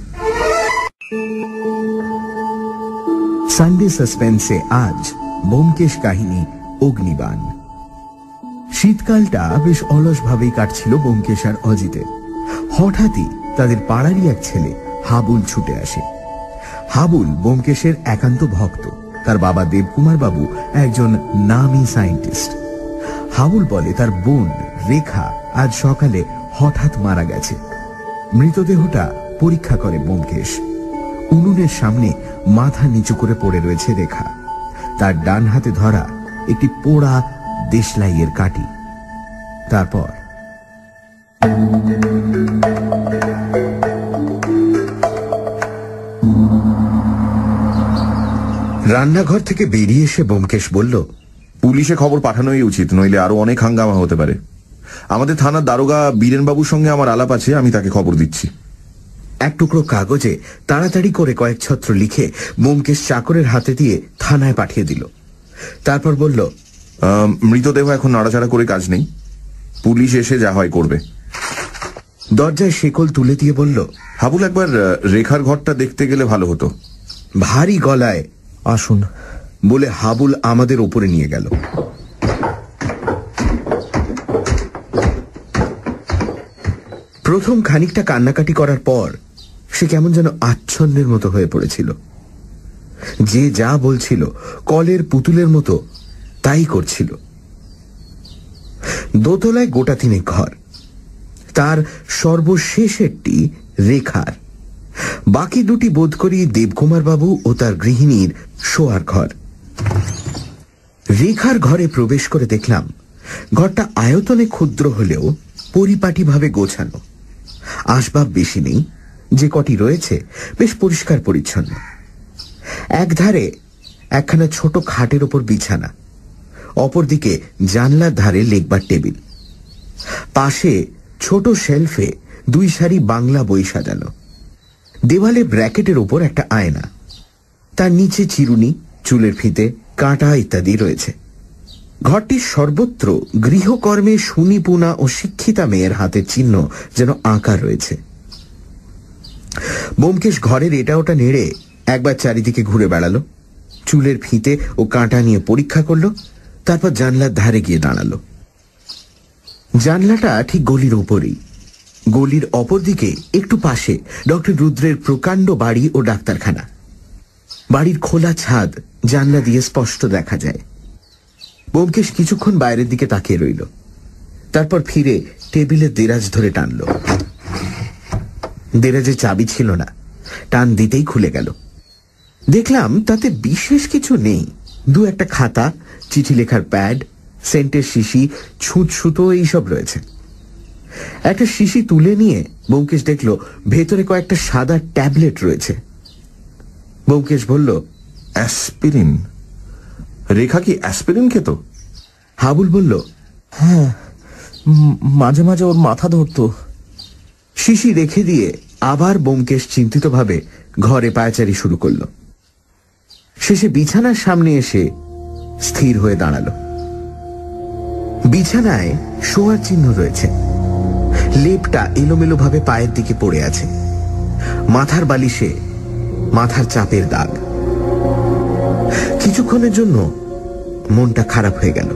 সানডে সাসপেন্সে আজ ব্যোমকেশ কাহিনী অগ্নিবাণ। শীতকালটা বেশ অলসভাবেই কাটছিল ব্যোমকেশ আর অজিতের। হঠাৎই তাদের পাড়ারই এক ছেলে হাবুল ছুটে আসে। হাবুল ব্যোমকেশের একান্ত ভক্ত। তার বাবা দেবকুমার বাবু একজন নামী সায়েন্টিস্ট। হাবুল বলে তার বোন রেখা আজ সকালে হঠাৎ মারা গেছে। মৃতদেহটা পরীক্ষা করে ব্যোমকেশ। উনুনের সামনে মাথা নিচু করে পড়ে রয়েছে রেখা। তার ডান হাতে ধরা একটি পোড়া দেশলাইয়ের কাঠি। তারপর রান্নাঘর থেকে বেরিয়ে এসে ব্যোমকেশ বলল, পুলিশে খবর পাঠানোই উচিত, নইলে আরো অনেক হাঙ্গামা হতে পারে। আমাদের থানার দারোগা বীরেনবাবুর সঙ্গে আমার আলাপ আছে, আমি তাকে খবর দিচ্ছি। এক টুকরো কাগজে তাড়াতাড়ি করে কয়েক ছত্র লিখে ব্যোমকেশ চাকরের হাতে দিয়ে থানায় পাঠিয়ে দিল। তারপর বলল, মৃতদেহ এখন নাড়াচাড়া করে কাজ নেই, পুলিশ এসে যা হয় করবে। দরজায় শেকল তুলে দিয়ে বলল, হাবুল, একবার রেখার ঘরটা দেখতে গেলে ভালো হতো। ভারী গলায় আসুন বলে হাবুল আমাদের ওপরে নিয়ে গেল। প্রথম খানিকটা কান্নাকাটি করার পর সে কেমন যেন আচ্ছন্নের মতো হয়ে পড়েছিল। যে যা বলছিল কলের পুতুলের মতো তাই করছিল। দোতলায় গোটা তিনেক ঘর। তার সর্বশেষেরটি রেখার, বাকি দুটি বোধ করি দেবকুমার বাবু ও তার গৃহিণীর শোয়ার ঘর। রেখার ঘরে প্রবেশ করে দেখলাম ঘরটা আয়তনে ক্ষুদ্র হলেও পরিপাটিভাবে গোছানো। আসবাব বেশি নেই, যে কটি রয়েছে বেশ পরিষ্কার পরিচ্ছন্ন। একধারে একখানা ছোট খাটের ওপর বিছানা, অপরদিকে জানলার ধারে লেখবার টেবিল, পাশে ছোট শেলফে দুই সারি বাংলা বই সাজানো, দেওয়ালে ব্র্যাকেটের উপর একটা আয়না, তার নিচে চিরুনি, চুলের ফিতে, কাঁটা ইত্যাদি রয়েছে। ঘরটির সর্বত্র গৃহকর্মে সুনিপুণা ও শিক্ষিতা মেয়ের হাতের চিহ্ন যেন আঁকা রয়েছে। ব্যোমকেশ ঘরের এটা ওটা নেড়ে একবার চারিদিকে ঘুরে বেড়ালো, চুলের ফিতে ও কাঁটা নিয়ে পরীক্ষা করল, তারপর জানলার ধারে গিয়ে দাঁড়ালো। জানলাটা ঠিক গলির ওপরেই। গলির অপরদিকে একটু পাশে ডক্টর রুদ্রের প্রকাণ্ড বাড়ি ও ডাক্তারখানা। বাড়ির খোলা ছাদ জানলা দিয়ে স্পষ্ট দেখা যায়। ব্যোমকেশ কিছুক্ষণ বাইরের দিকে তাকিয়ে রইল, তারপর ফিরে টেবিলের দেরাজ ধরে টানল। দেরাজে চাবি ছিল না, টান দিতেই খুলে গেল। দেখলাম তাতে বিশেষ কিছু নেই, দু একটা খাতা, চিঠি লেখার প্যাড, সেন্টের শিশি, ছুঁচ সুতো এইসব রয়েছে। একটা শিশি তুলে নিয়ে ব্যোমকেশ দেখল ভেতরে কয়েকটা সাদা ট্যাবলেট রয়েছে। ব্যোমকেশ বলল, অ্যাসপিরিন। রেখা কি অ্যাসপিরিন খেত? হাবুল বলল, হ্যাঁ, মাঝে মাঝে ওর মাথা ধরতো। শিশি রেখে দিয়ে আবার ব্যোমকেশ চিন্তিতভাবে ঘরে পায়চারি শুরু করল। শেষে বিছানার সামনে এসে স্থির হয়ে দাঁড়ালো। বিছানায় শোয়ার চিহ্ন রয়েছে, লেপটা এলোমেলো ভাবে পায়ের দিকে পড়ে আছে, মাথার বালিশে মাথার চাপের দাগ। কিছুক্ষণের জন্য মনটা খারাপ হয়ে গেল।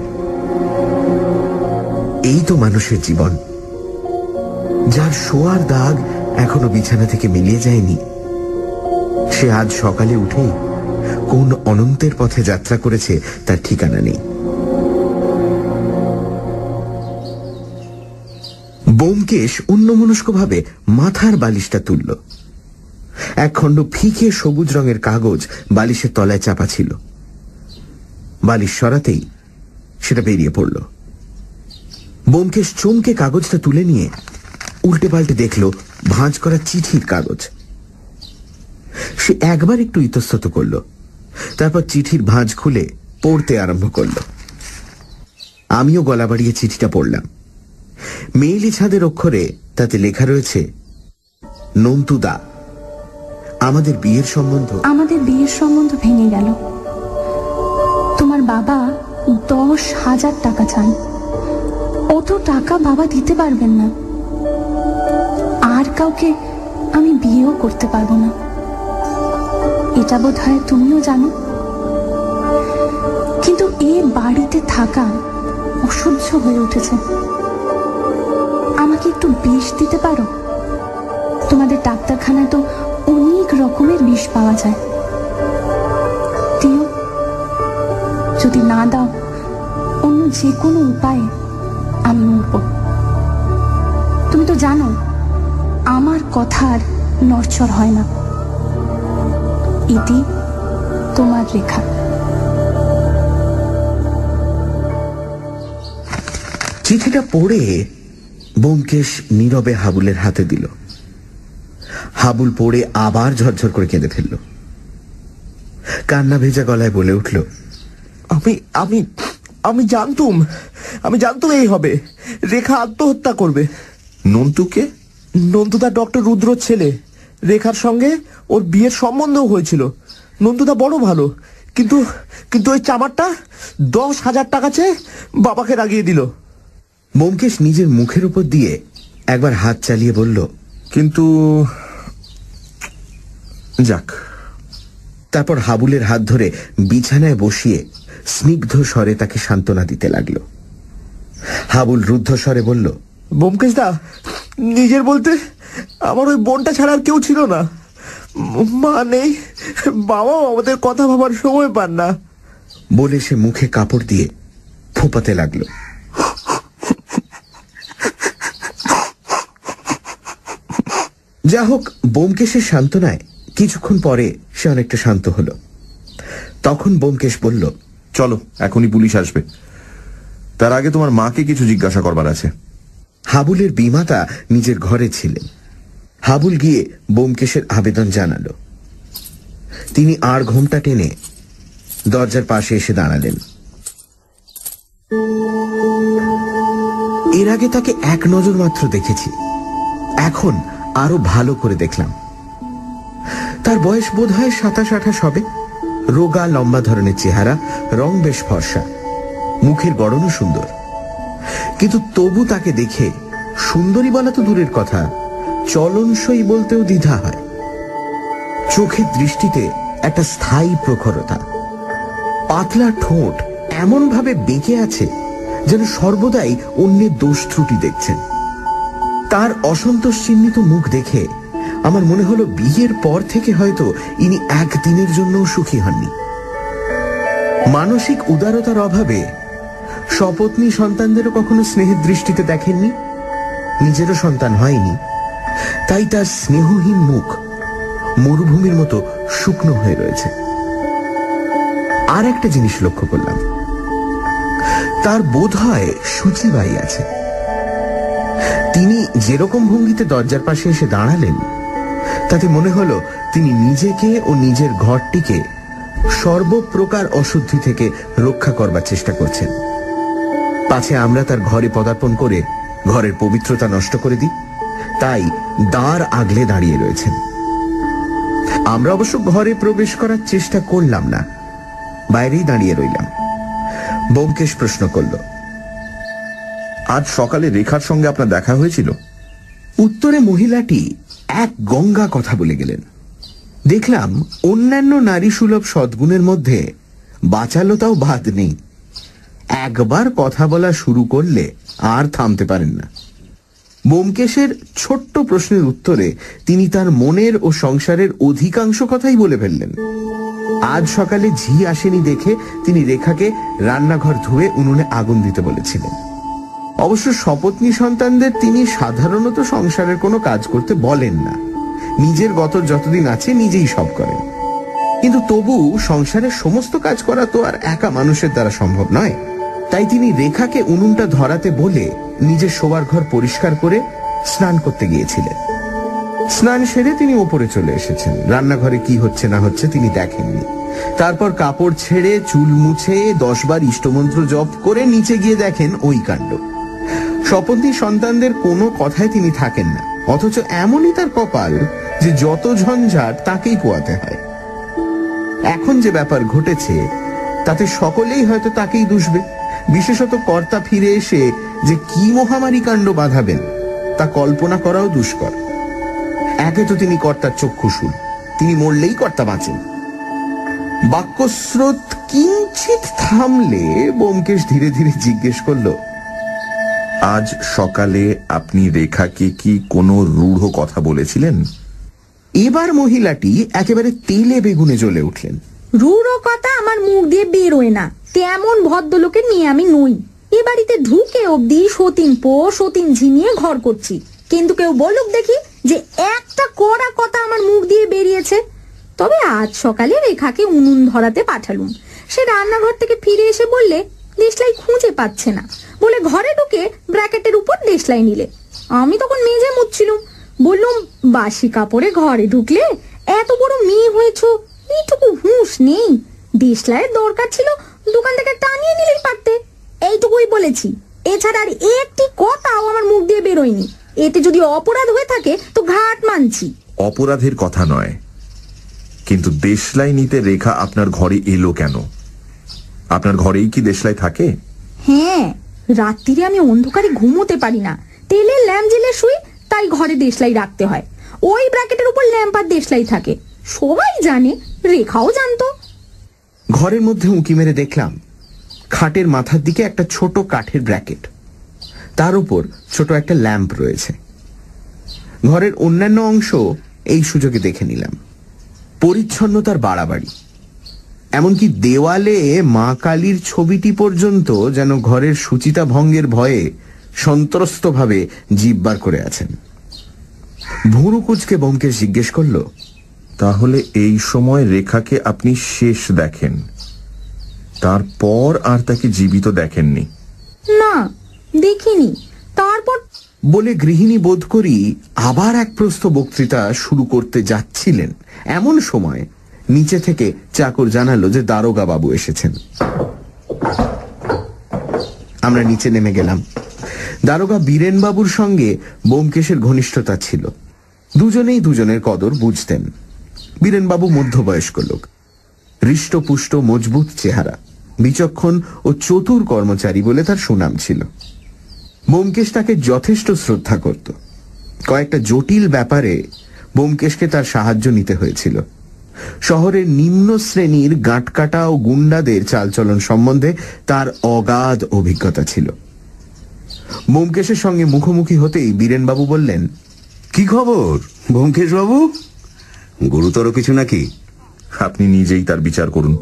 এই তো মানুষের জীবন, যার শোয়ার দাগ এখনো বিছানা থেকে মিলিয়ে যায়নি, সে আজ সকালে উঠেই কোন অনন্তের পথে যাত্রা করেছে তার ঠিকানা নেই। ব্যোমকেশ অন্যমনস্কভাবে মাথার বালিশটা তুলল। একখণ্ড ফিকে সবুজ রঙের কাগজ বালিশের তলায় চাপা ছিল। বালিশ সরাতেই সেটা বেরিয়ে পড়ল। ব্যোমকেশ চমকে কাগজটা তুলে নিয়ে উল্টে পাল্টে দেখল ভাঁজ করা চিঠির কাগজ। সে একবার একটু ইতস্তত করল, তারপর চিঠির ভাঁজ খুলে পড়তে আরম্ভ করল। আমিও গলা বাড়িয়ে চিঠিটা পড়লাম। মেইলি ছাদের অক্ষরে তাতে লেখা রয়েছে, নন্তুদা, আমাদের বিয়ের সম্বন্ধ আমাদের বিয়ের সম্বন্ধ ভেঙে গেল। তোমার বাবা দশ হাজার টাকা চান। অত টাকা বাবা দিতে পারবেন না। আর কাউকে আমি বিয়েও করতে পারবো না, এটা বোধ হয় তুমিও জানো। কিন্তু এ বাড়িতে থাকা অসহ্য হয়ে উঠেছে। আমাকে একটু বিষ দিতে পারো? তোমাদের ডাক্তারখানায় তো অনেক রকমের বিষ পাওয়া যায়, দিও। যদি না দাও, অন্য যে কোনো উপায়ে আমি মরব। তুমি তো জানো আমার কথার নড়চড় হয় না। ইতি তোমার রেখা। চিঠিটা পড়ে ব্যোমকেশ নীরবে হাবুলের হাতে দিল। হাবুল পড়ে আবার ঝরঝর করে কেঁদে ফেলল। কান্না ভেজা গলায় বলে উঠল, আমি আমি আমি জানতুম আমি জানতুম এই হবে। রেখা আত্মহত্যা করবে। নন্তুকে? নন্তুদা ডক্টর রুদ্রর ছেলে। রেখার সঙ্গে ওর বিয়ের সম্বন্ধও হয়েছিল। নন্তুদা বড় ভালো, কিন্তু কিন্তু ওই চামারটা দশ হাজার টাকা চেয়ে বাবাকে রাগিয়ে দিল। ব্যোমকেশ নিজের মুখের উপর দিয়ে একবার হাত চালিয়ে বলল, কিন্তু যাক। তারপর হাবুলের হাত ধরে বিছানায় বসিয়ে স্নিগ্ধ স্বরে তাকে সান্ত্বনা দিতে লাগলো। হাবুল রুদ্ধ স্বরে বলল, ব্যোমকেশ দা, নিজের বলতে আমার ওই বোনটা ছাড়া আর কেউ ছিল না। মা নেই, বাবাও আমাদের কথা ভাবার সময় পান না। বলে সে মুখে কাপড় দিয়ে ফোঁপাতে লাগলো। যা হোক, ব্যোমকেশের সান্ত্বনায় কিছুক্ষণ পরে সে অনেকটা শান্ত হল। তখন ব্যোমকেশ বলল, চলো, এখনই পুলিশ আসবে। তার আগে তোমার মাকে কিছু জিজ্ঞাসা করবার আছে। হাবুলের বিমাতা নিজের ঘরে ছিলেন। হাবুল গিয়ে ব্যোমকেশের আবেদন জানালো। তিনি আর ঘোমটা টেনে দরজার পাশে এসে দাঁড়ালেন। এর আগে তাকে এক নজর মাত্র দেখেছি, এখন আরো ভালো করে দেখলাম। তার বয়স বোধ হয় সাতাশ আঠাশ হবে। রোগা লম্বা ধরনের চেহারা, রং বেশ ফর্সা, মুখের গড়নও সুন্দর। কিন্তু তবু তাকে দেখে সুন্দরী বলা তো দূরের কথা, চলনসই বলতেও দ্বিধা হয়। চোখের দৃষ্টিতে একটা স্থায়ী প্রখরতা, পাতলা ঠোঁট এমন ভাবে বেঁকে আছে যেন সর্বদাই অন্যের দোষ ত্রুটি দেখছেন। তার অসন্তোষ চিহ্নিত মুখ দেখে আমার মনে হলো বিয়ের পর থেকে হয়তো ইনি একদিনের জন্য সুখী হননি। মানসিক উদারতার অভাবে সপত্নী সন্তানদেরও কখনো স্নেহের দৃষ্টিতে দেখেননি, নিজেরও সন্তান হয়নি, তাই তার স্নেহহীন মুখ মরুভূমির মতো শুকনো হয়ে রয়েছে। আর একটা জিনিস লক্ষ্য করলাম, তার বোধ হয় সূচিবাই আছে। তিনি যেরকম ভঙ্গিতে দরজার পাশে এসে দাঁড়ালেন, তাতে মনে হলো তিনি নিজেকে ও নিজের ঘরটিকে সর্বপ্রকার অশুদ্ধি থেকে রক্ষা করবার চেষ্টা করছেন। পাছে আমরা তার ঘরে পদার্পণ করে ঘরের পবিত্রতা নষ্ট করে দিই, তাই দ্বার আগলে দাঁড়িয়ে রয়েছেন। আমরা অবশ্য ঘরে প্রবেশ করার চেষ্টা করলাম না, বাইরেই দাঁড়িয়ে রইলাম। ব্যোমকেশ প্রশ্ন করল, আজ সকালে রেখার সঙ্গে আপনার দেখা হয়েছিল? উত্তরে মহিলাটি এক গঙ্গা কথা বলে গেলেন। দেখলাম অন্যান্য নারী সুলভ সদ্গুণের মধ্যে বাচালতাও বাদ নেই। একবার কথা বলা শুরু করলে আর থামতে পারেন না। ব্যোমকেশের ছোট্ট প্রশ্নের উত্তরে তিনি তার মনের ও সংসারের অধিকাংশ কথাই বলে ফেললেন। আজ সকালে ঝি আসেনি দেখে তিনি রেখাকে রান্নাঘর ধুয়ে উনুনে আগুন দিতে বলেছিলেন। অবশ্য সপত্নী সন্তানদের তিনি সাধারণত সংসারের কোনো কাজ করতে বলেন না, নিজের গতর যতদিন আছে নিজেই সব করেন। কিন্তু তবু সংসারের সমস্ত কাজ করা তো আর একা মানুষের দ্বারা সম্ভব নয়। তাই তিনি রেখাকে উনুনটা ধরাতে বলে নিজের শোবার ঘর পরিষ্কার করে স্নান করতে গিয়েছিলেন। স্নান সেরে তিনি ওপরে চলে এসেছেন। রান্নাঘরে কি হচ্ছে না হচ্ছে তিনি দেখেননি। তারপর কাপড় ছেড়ে চুল মুছে দশ বার ইষ্টমন্ত্র জপ করে নিচে গিয়ে দেখেন ওই কাণ্ড। সপত্নী সন্তানদের কোনো কথায় তিনি থাকেন না, অথচ এমনই তার কপাল যে যত ঝঞ্ঝাট তাকেই পোয়াতে হয়। এখন যে ব্যাপার ঘটেছে তাতে সকলেই হয়তো তাকেই দুষবে। বিশেষত কর্তা ফিরে এসে যে কি মহামারী কাণ্ড বাঁধাবেন তা কল্পনা করাও দুষ্কর। একে তো তিনি কর্তার চক্ষুশূল, তিনি মরলেই কর্তা বাঁচেন। বাক্যস্রোত কিঞ্চিত থামলে ব্যোমকেশ ধীরে ধীরে জিজ্ঞেস করল, আজ সকালে আপনি রেখাকে কি কোনো রূঢ় কথা বলেছিলেন? এবার মহিলাটি একেবারে তেলে বেগুনে জ্বলে উঠলেন। রূঢ় কথা আমার মুখ দিয়ে বেরোয় না, তেমন ভদ্রলোকের নিয়ে আমি নই। এ বাড়িতে ঢুকে অব্দি সতীন পো সতীন ঝিমিয়ে ঘর করছি, কিন্তু কেউ বলুক দেখি যে একটা কড়া কথা আমার মুখ দিয়ে বেরিয়েছে। তবে আজ সকালে রেখাকে উনুন ধরাতে পাঠালুম। সে রান্নাঘর থেকে ফিরে এসে বললে দেশলাই খুঁজে পাচ্ছে না, বলে ঘরে ঢুকে ব্র্যাকেটের উপর দেশলাই নিলে। আমি তখন মেজে মুছছিলুম, বললুম বাসি কাপড়ে ঘরে ঢুকলে এত বড় মেয়ে হয়েছ, এইটুকু হুঁশ নেই? দেশলাইয়ের দরকার ছিল দোকান থেকে টানিয়ে নিলেই পারতে। এইটুকুই বলেছি, এছাড়া আর একটি কথাও আমার মুখ দিয়ে বেরোয়নি। এতে যদি অপরাধ হয়ে থাকে তো ঘাট মানছি। অপরাধের কথা নয়, কিন্তু দেশলাই নিতে রেখা আপনার ঘরে এলো কেন? আপনার ঘরেই কি দেশলাই থাকে? হ্যাঁ, রাত্রিরে আমি অন্ধকারে ঘুমোতে পারি না, তেলের ল্যাম্প জ্বেলে শুই, তাই ঘরে দেশলাই রাখতে হয়। ওই ব্র্যাকেটের উপর ল্যাম্প আর দেশলাই থাকে, সবাই জানে, রেখাও জানতো। ঘরের মধ্যে উঁকি মেরে দেখলাম খাটের মাথার দিকে একটা ছোট কাঠের ব্র্যাকেট, তার উপর ছোট একটা ল্যাম্প রয়েছে। ঘরের অন্যান্য অংশ এই সুযোগে দেখে নিলাম। পরিচ্ছন্নতার বাড়াবাড়ি, এমনকি দেওয়ালে মা কালীর ছবিটি পর্যন্ত যেন ঘরের সুচিতা ভঙ্গের ভয়ে সন্ত্রস্ত ভাবে জিভ বার করে আছেন। ভুরু কুঁচকে ব্যোমকেশ জিজ্ঞেস করল, তাহলে এই সময় রেখাকে আপনি শেষ দেখেন, তারপর আর তাকে জীবিত দেখেননি? না, দেখিনি। তারপর বলে গৃহিণী বোধ করি আবার এক প্রস্থ বক্তৃতা শুরু করতে যাচ্ছিলেন, এমন সময় নিচে থেকে চাকর জানালো যে দারোগা বাবু এসেছেন। আমরা নিচে নেমে গেলাম। দারোগা বীরেনবাবুর সঙ্গে ব্যোমকেশের ঘনিষ্ঠতা ছিল। দুজনেই দুজনের কদর বুঝতেন। বীরেনবাবু মধ্যবয়স্ক লোক, হৃষ্টপুষ্ট, মজবুত চেহারা, বিচক্ষণ ও চতুর কর্মচারী বলে তার সুনাম ছিল। ব্যোমকেশ তাকে যথেষ্ট শ্রদ্ধা করত। কয়েকটা জটিল ব্যাপারে ব্যোমকেশকে তার সাহায্য নিতে হয়েছিল। শহরের নিম্ন শ্রেণীর গাঁটকাটা ও গুন্ডাদের চালচলন সম্বন্ধে তার অগাধ অভিজ্ঞতা ছিল। ব্যোমকেশের সঙ্গে মুখোমুখি হতেই বীরেনবাবু বললেন, কি খবর ব্যোমকেশ বাবু? গুরুতর কিছু নাকি? আপনি নিজেই তার বিচার করুন।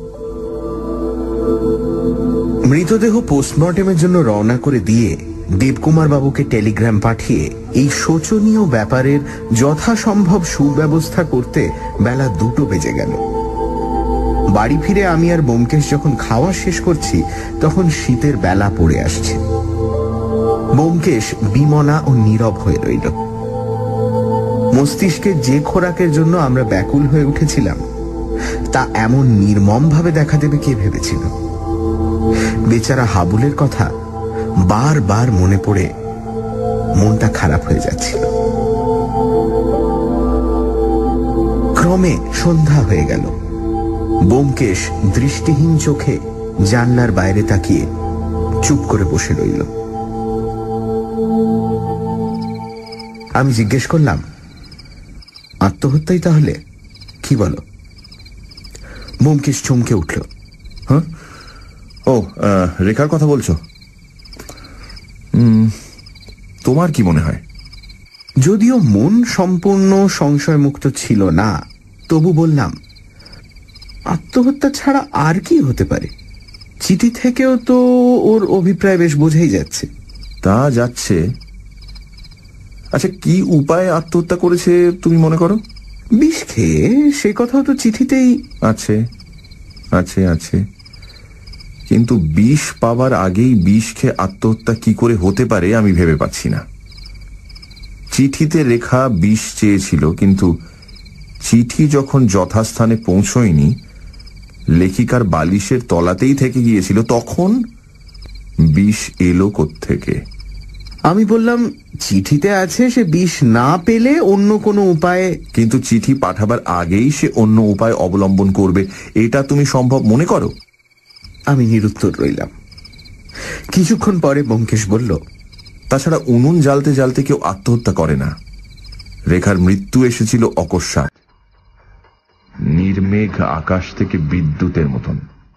মৃতদেহ পোস্টমর্টেমের জন্য রওনা করে দিয়ে দেবকুমার বাবুকে টেলিগ্রাম পাঠিয়ে এই শোচনীয় ব্যাপারের যথাসম্ভব সুব্যবস্থা করতে বেলা দুটো বেজে গেল। বাড়ি ফিরে আমি আর ব্যোমকেশ যখন খাওয়া শেষ করছি তখন শীতের বেলা পড়ে আসছে। ব্যোমকেশ বিমনা ও নীরব হয়ে রইল। মস্তিষ্কে যে খোরাকের জন্য আমরা ব্যাকুল হয়ে উঠেছিলাম তা এমন নির্মম ভাবে দেখা দেবে কে ভেবেছিল? বেচারা হাবুলের কথা বারবার মনে পড়ে মনটা খারাপ হয়ে যাচ্ছিল। ক্রমে সন্ধ্যা হয়ে গেল। ব্যোমকেশ দৃষ্টিহীন চোখে জানলার বাইরে তাকিয়ে চুপ করে বসে রইল। আমি জিজ্ঞেস করলাম, আত্মহত্যাই তাহলে? কি বলো? ব্যোমকেশ চমকে উঠল। হ্যাঁ, ও রেখার কথা বলছো? তোমার কি মনে হয়? যদিও মন সম্পূর্ণ সংশয়মুক্ত ছিল না, তবু বললাম, আত্মহত্যা ছাড়া আর কি হতে পারে? চিঠি থেকেও তো ওর অভিপ্রায় বেশ বোঝাই যাচ্ছে। তা যাচ্ছে। আচ্ছা, কি উপায়ে আত্মহত্যা করেছে তুমি মনে করো? বিষ খেয়ে, সে কথাও তো চিঠিতেই আছে। আছে আছে কিন্তু বিষ পাবার আগেই বিষ খেয়ে আত্মহত্যা কি করে হতে পারে আমি ভেবে পাচ্ছি না। চিঠিতে রেখা বিষ চেয়েছিল, কিন্তু চিঠি যখন যথাস্থানে পৌঁছয়নি, লেখিকার বালিশের তলাতেই থেকে গিয়েছিল, তখন বিষ এলো কোত্থেকে? আমি বললাম, চিঠিতে আছে সে বিষ না পেলে অন্য কোনো উপায়ে। কিন্তু চিঠি পাঠাবার আগেই সে অন্য উপায় অবলম্বন করবে, এটা তুমি সম্ভব মনে করো? আমি নিরুত্তর রইলাম। কিছুক্ষণ পরে ব্যোমকেশ বলল, তাছাড়া উনুন জ্বালতে জ্বালতে কেউ আত্মহত্যা করে না। রেখার মৃত্যু এসেছিল অকস্মাৎ, নির্মেঘ আকাশ থেকে বিদ্যুতের মতন।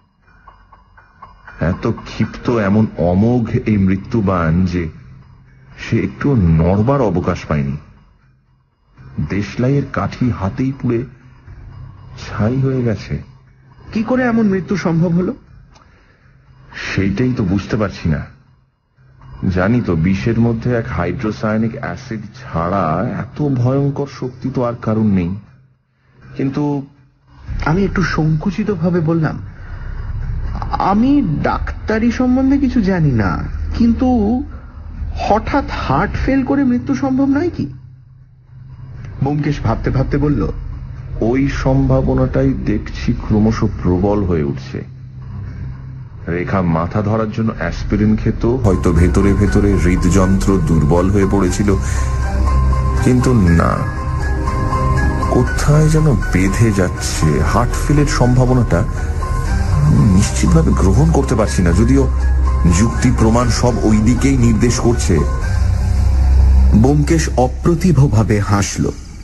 এত ক্ষিপ্ত, এমন অমোঘ এই মৃত্যুবান যে সে একটু নড়বার অবকাশ পায়নি। দেশলাইয়ের কাঠি হাতেই পুড়ে ছাই হয়ে গেছে। কি করে এমন মৃত্যু সম্ভব হলো? সেইটাই তো বুঝতে পারছি না। জানি তো বিষের মধ্যে এক হাইড্রোসায়ানিক অ্যাসিড ছাড়া এত ভয়ঙ্কর শক্তি তো আর কারণ নেই। কিন্তু আমি একটু সংকুচিত ভাবে বললাম, আমি ডাক্তারি সম্বন্ধে কিছু জানি না, কিন্তু হঠাৎ হার্ট ফেল করে মৃত্যু সম্ভব নয় কি? ব্যোমকেশ ভাবতে ভাবতে বলল, ওই সম্ভাবনাটাই দেখছি ক্রমশ প্রবল হয়ে উঠছে। রেখা মাথা ধরার জন্য অ্যাসপিরিন খেত, হয়তো ভেতরে ভেতরে হৃদযন্ত্র দুর্বল হয়ে পড়েছিল, কিন্তু না, কোথায় যেন বেঁধে যাচ্ছে। হার্ট ফেলের সম্ভাবনাটা নিশ্চিতভাবে গ্রহণ করতে পারছি না, যদিও যুক্তি প্রমাণ সব ওই দিকেই নির্দেশ করছে। ব্যোমকেশ অপ্রতিভভাবে হাসল।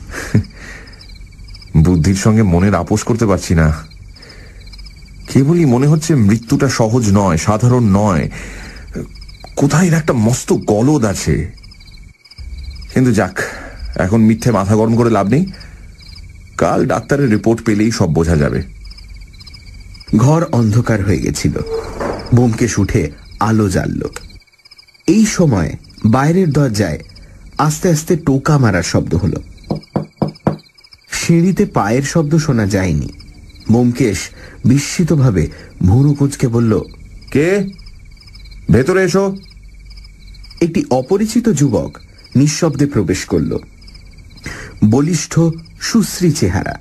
বুদ্ধির সঙ্গে মনের আপোষ করতে পারছি না। কেবলই মনে হচ্ছে মৃত্যুটা সহজ নয়, সাধারণ নয়, কোথায় একটা মস্ত গলদ আছে। কিন্তু যাক, এখন মিথ্যে মাথা গরম করে লাভ নেই। কাল ডাক্তারের রিপোর্ট পেলেই সব বোঝা যাবে। ঘর অন্ধকার হয়ে গেছিল। ব্যোমকেশ উঠে আলো জ্বালল। এই সময় বাইরের দরজায় আস্তে আস্তে টোকা মারার শব্দ হলো। সিঁড়িতে পায়ের শব্দ শোনা যায়নি। ব্যোমকেশ বিস্মিতভাবে ভুরু কুঁচকে বলল, কে? ভেতরে এসো। একটি অপরিচিত যুবক নিঃশব্দে প্রবেশ করল। বলিষ্ঠ, সুশ্রী চেহারা,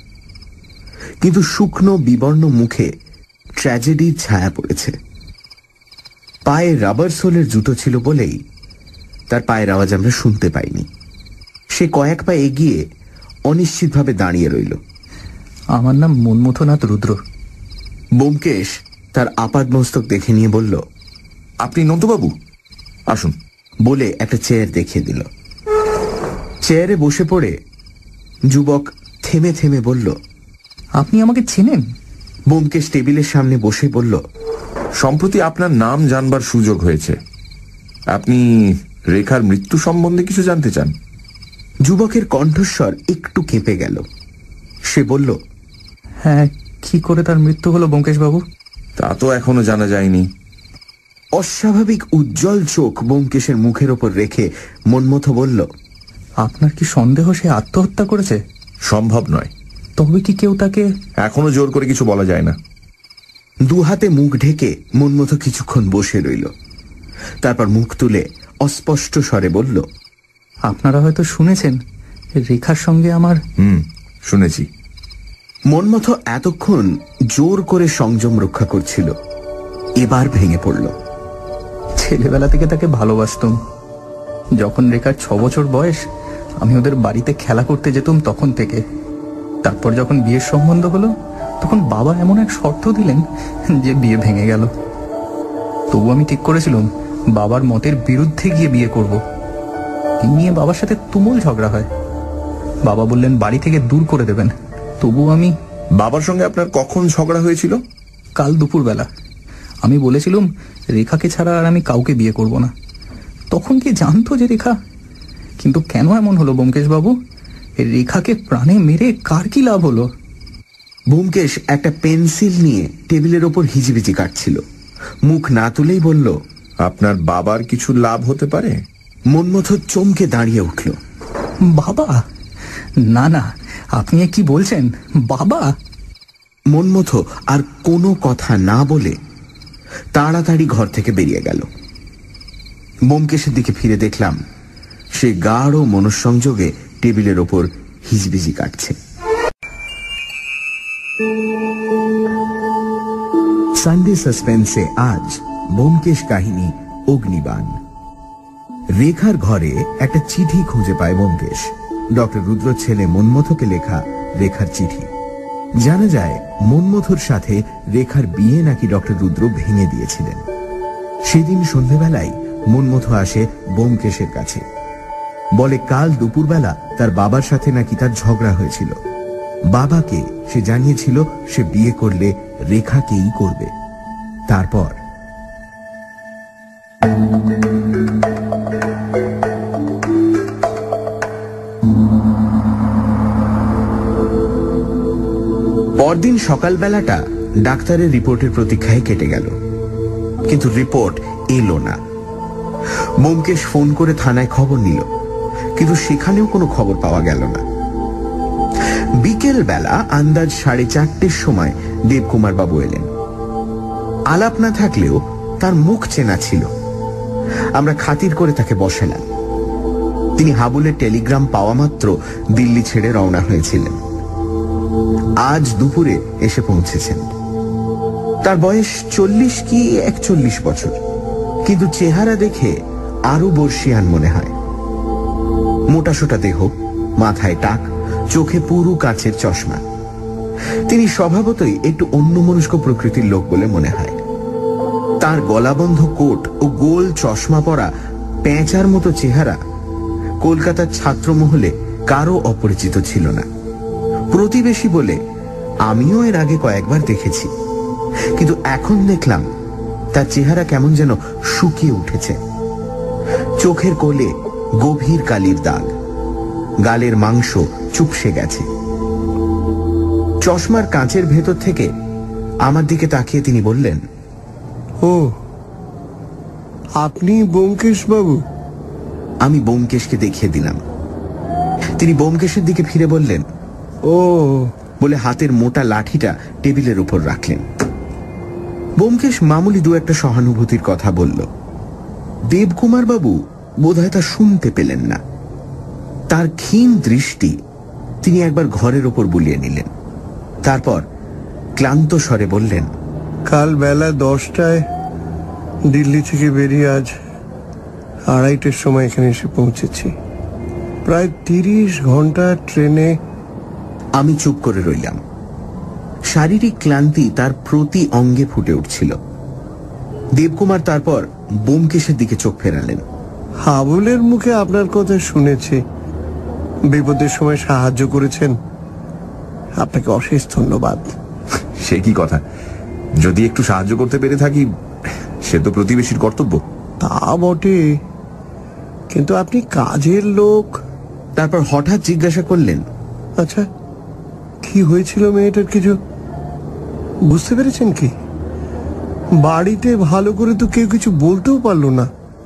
কিন্তু শুকনো বিবর্ণ মুখে ট্র্যাজেডির ছায়া পড়েছে। পায়ে রাবার সোলের জুতো ছিল বলেই তার পায়ের আওয়াজ আমরা শুনতে পাইনি। সে কয়েক পা এগিয়ে অনিশ্চিতভাবে দাঁড়িয়ে রইল। আমার নাম মনমথনাথ রুদ্র। ব্যোমকেশ তার আপাদমস্তক দেখে নিয়ে বলল, আপনি নন্দবাবু, আসুন, বলে একটা চেয়ার দেখিয়ে দিল। চেয়ারে বসে পড়ে যুবক থেমে থেমে বলল, আপনি আমাকে চেনেন? ব্যোমকেশ টেবিলের সামনে বসে বলল, সম্প্রতি আপনার নাম জানবার সুযোগ হয়েছে। আপনি রেখার মৃত্যু সম্বন্ধে কিছু জানতে চান? যুবকের কণ্ঠস্বর একটু কেঁপে গেল। সে বলল, হ্যাঁ, কি করে তার মৃত্যু হলো ব্যোমকেশ বাবু? তা তো এখনো জানা যায়নি। অস্বাভাবিক উজ্জ্বল চোখ ব্যোমকেশের মুখের ওপর রেখে মনমথ বলল, আপনার কি সন্দেহ সে আত্মহত্যা করেছে? সম্ভব নয়। তবে কি কেউ তাকে? এখনো জোর করে কিছু বলা যায় না। দু হাতে মুখ ঢেকে মনমথ কিছুক্ষণ বসে রইল। তারপর মুখ তুলে অস্পষ্ট স্বরে বলল, আপনারা হয়তো শুনেছেন রেখার সঙ্গে আমার। হুম, শুনেছি। মনমথ এতক্ষণ জোর করে সংযম রক্ষা করছিল, এবার ভেঙে পড়ল। ছেলেবেলা থেকে তাকে ভালোবাসতাম। যখন রেখার ছ বছর বয়স, আমি ওদের বাড়িতে খেলা করতে যেতাম তখন থেকে। তারপর যখন বিয়ের সম্বন্ধ হলো, তখন বাবা এমন এক শর্ত দিলেন যে বিয়ে ভেঙে গেল। তবু আমি ঠিক করেছিলাম বাবার মতের বিরুদ্ধে গিয়ে বিয়ে করব। এই নিয়ে বাবার সাথে তুমুল ঝগড়া হয়। বাবা বললেন বাড়ি থেকে দূর করে দেবেন। তবু আমি। বাবার সঙ্গে আপনার কখন ঝগড়া হয়েছিল? কাল দুপুরবেলা। আমি বলেছিলাম রেখাকে ছাড়া আর আমি কাউকে বিয়ে করব না। তখন কি জানতো যে রেখা? কিন্তু কেন এমন হলো ব্যোমকেশ বাবু? রেখাকে প্রাণে মেরে কার কি লাভ হলো? ব্যোমকেশ একটা পেন্সিল নিয়ে টেবিলের ওপর হিজিবিজি কাটছিল। মুখ না তুলেই বলল, আপনার বাবার কিছু লাভ হতে পারে? মনমথ চমকে দাঁড়িয়ে উঠল। বাবা? না না, আপনি কি বলছেন? বাবা? মনমথ আর কোনো কথা না বলে তাড়াতাড়ি ঘর থেকে বেরিয়ে গেল। ব্যোমকেশের দিকে ফিরে দেখলাম সে গাঢ় মনঃসংযোগে টেবিলের ওপর হিজবিজি কাটছে। সানডে সাসপেন্সে আজ ব্যোমকেশ কাহিনী অগ্নিবাণ। রেখার ঘরে একটা চিঠি খুঁজে পায় ব্যোমকেশ। ডক্টর রুদ্রর ছেলে মনমথকে লেখা রেখার চিঠি। জানা যায় মনমথর সাথে রেখার বিয়ে নাকি ডক্টর রুদ্র ভেঙে দিয়েছিলেন। সেদিন সন্ধ্যেবেলায় মনমথ আসে ব্যোমকেশের কাছে, বলে কাল দুপুরবেলা তার বাবার সাথে নাকি তার ঝগড়া হয়েছিল। বাবাকে সে জানিয়েছিল সে বিয়ে করলে রেখাকেই করবে। তারপর পরদিন সকালবেলাটা ডাক্তারের রিপোর্টের প্রতীক্ষায় কেটে গেল, কিন্তু রিপোর্ট এলো না। ব্যোমকেশ ফোন করে থানায় খবর নিল, কিন্তু সেখানেও কোনো খবর পাওয়া গেল না। বিকেল বেলা আন্দাজ সাড়ে চারটের সময় দেবকুমার বাবু এলেন। আলাপ না থাকলেও তার মুখ চেনা ছিল। আমরা খাতির করে তাকে বসালাম। তিনি হাবুলের টেলিগ্রাম পাওয়া মাত্র দিল্লি ছেড়ে রওনা হয়েছিলেন। আজ দুপুরে এসে পৌঁছেছেন। তার বয়স চল্লিশ কি একচল্লিশ বছর, কিন্তু চেহারা দেখে আরো বর্ষিয়ান মনে হয়। মোটাসোটা দেহ, মাথায় টাক, চোখে পুরু কাচের চশমা। তিনি স্বভাবতই একটু অন্যমনস্ক প্রকৃতির লোক বলে মনে হয়। তার গলাবন্ধ কোট ও গোল চশমা পরা পেঁচার মতো চেহারা কলকাতার ছাত্রমহলে কারো অপরিচিত ছিল না। প্রতিবেশী বলে আমিও এর আগে কয়েকবার দেখেছি, কিন্তু এখন দেখলাম তার চেহারা কেমন যেন শুকিয়ে উঠেছে। চোখের কোলে গভীর কালির দাগ, গালের মাংস চুপসে গেছে। চশমার কাঁচের ভেতর থেকে আমার দিকে তাকিয়ে তিনি বললেন, ও আপনি ব্যোমকেশ বাবু? আমি ব্যোমকেশকে দেখিয়ে দিলাম। তিনি ব্যোমকেশের দিকে ফিরে বললেন, ও, বলে হাতের মোটা লাঠিটা টেবিলের উপর রাখলেন। ব্যোমকেশ মামুলি দু একটা সহানুভূতির কথা বলল। দেবকুমার বাবু বোধহয় তা শুনতে পেলেন না। তার ক্ষীণ দৃষ্টি তিনি একবার ঘরের ওপর বুলিয়ে নিলেন। তারপর ক্লান্ত স্বরে বললেন, কাল বেলা দশটায় দিল্লি থেকে বেরিয়ে আজ আড়াইটের সময় এখানে এসে পৌঁছেছি। প্রায় তিরিশ ঘন্টা ট্রেনে। আমি চুপ করে রইলাম। শারীরিক ক্লান্তি তার প্রতি অঙ্গে ফুটে উঠছিল। দেবকুমার তারপর ব্যোমকেশের দিকে চোখ ফেরালেন। হাবুলের মুখে আপনার কথা শুনেছি, বিপদের সময় সাহায্য করেছেন, আপনাকে অশেষ ধন্যবাদ। সে কি কথা, যদি একটু সাহায্য করতে পেরে থাকি সে তো প্রতিবেশীর কর্তব্য। তা বটে, কিন্তু আপনি কাজের লোক। তারপর হঠাৎ জিজ্ঞাসা করলেন, আচ্ছা কি হয়েছিল মেয়েটার, কিছু বুঝতে পেরেছেন কি? বাড়িতে ভালো করে তো কেউ কিছু বলতেও পারলো না।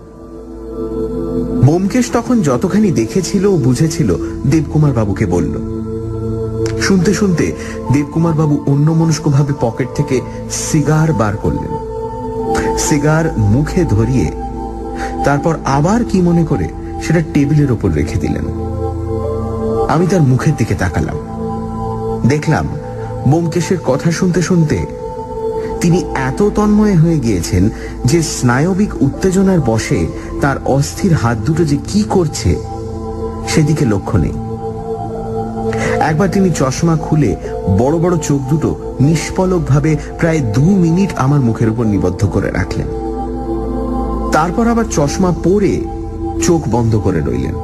ব্যোমকেশ তখন যতখানি দেখেছিল ও বুঝেছিল দেবকুমার বাবুকে বলল। শুনতে শুনতে দেবকুমার বাবু অন্যমনস্কভাবে পকেট থেকে সিগার বার করলেন। সিগার মুখে ধরিয়ে তারপর আবার কি মনে করে সেটা টেবিলের ওপর রেখে দিলেন। আমি তার মুখের দিকে তাকালাম। দেখলাম ব্যোমকেশের কথা শুনতে শুনতে তিনি এত তন্ময় হয়ে গিয়েছেন যে স্নায়বিক উত্তেজনার বশে তার অস্থির হাত দুটো যে কি করছে সেদিকে লক্ষ্য নেই। একবার তিনি চশমা খুলে বড় বড় চোখ দুটো নিষ্পলক ভাবে প্রায় দু মিনিট আমার মুখের উপর নিবদ্ধ করে রাখলেন। তারপর আবার চশমা পরে চোখ বন্ধ করে রইলেন।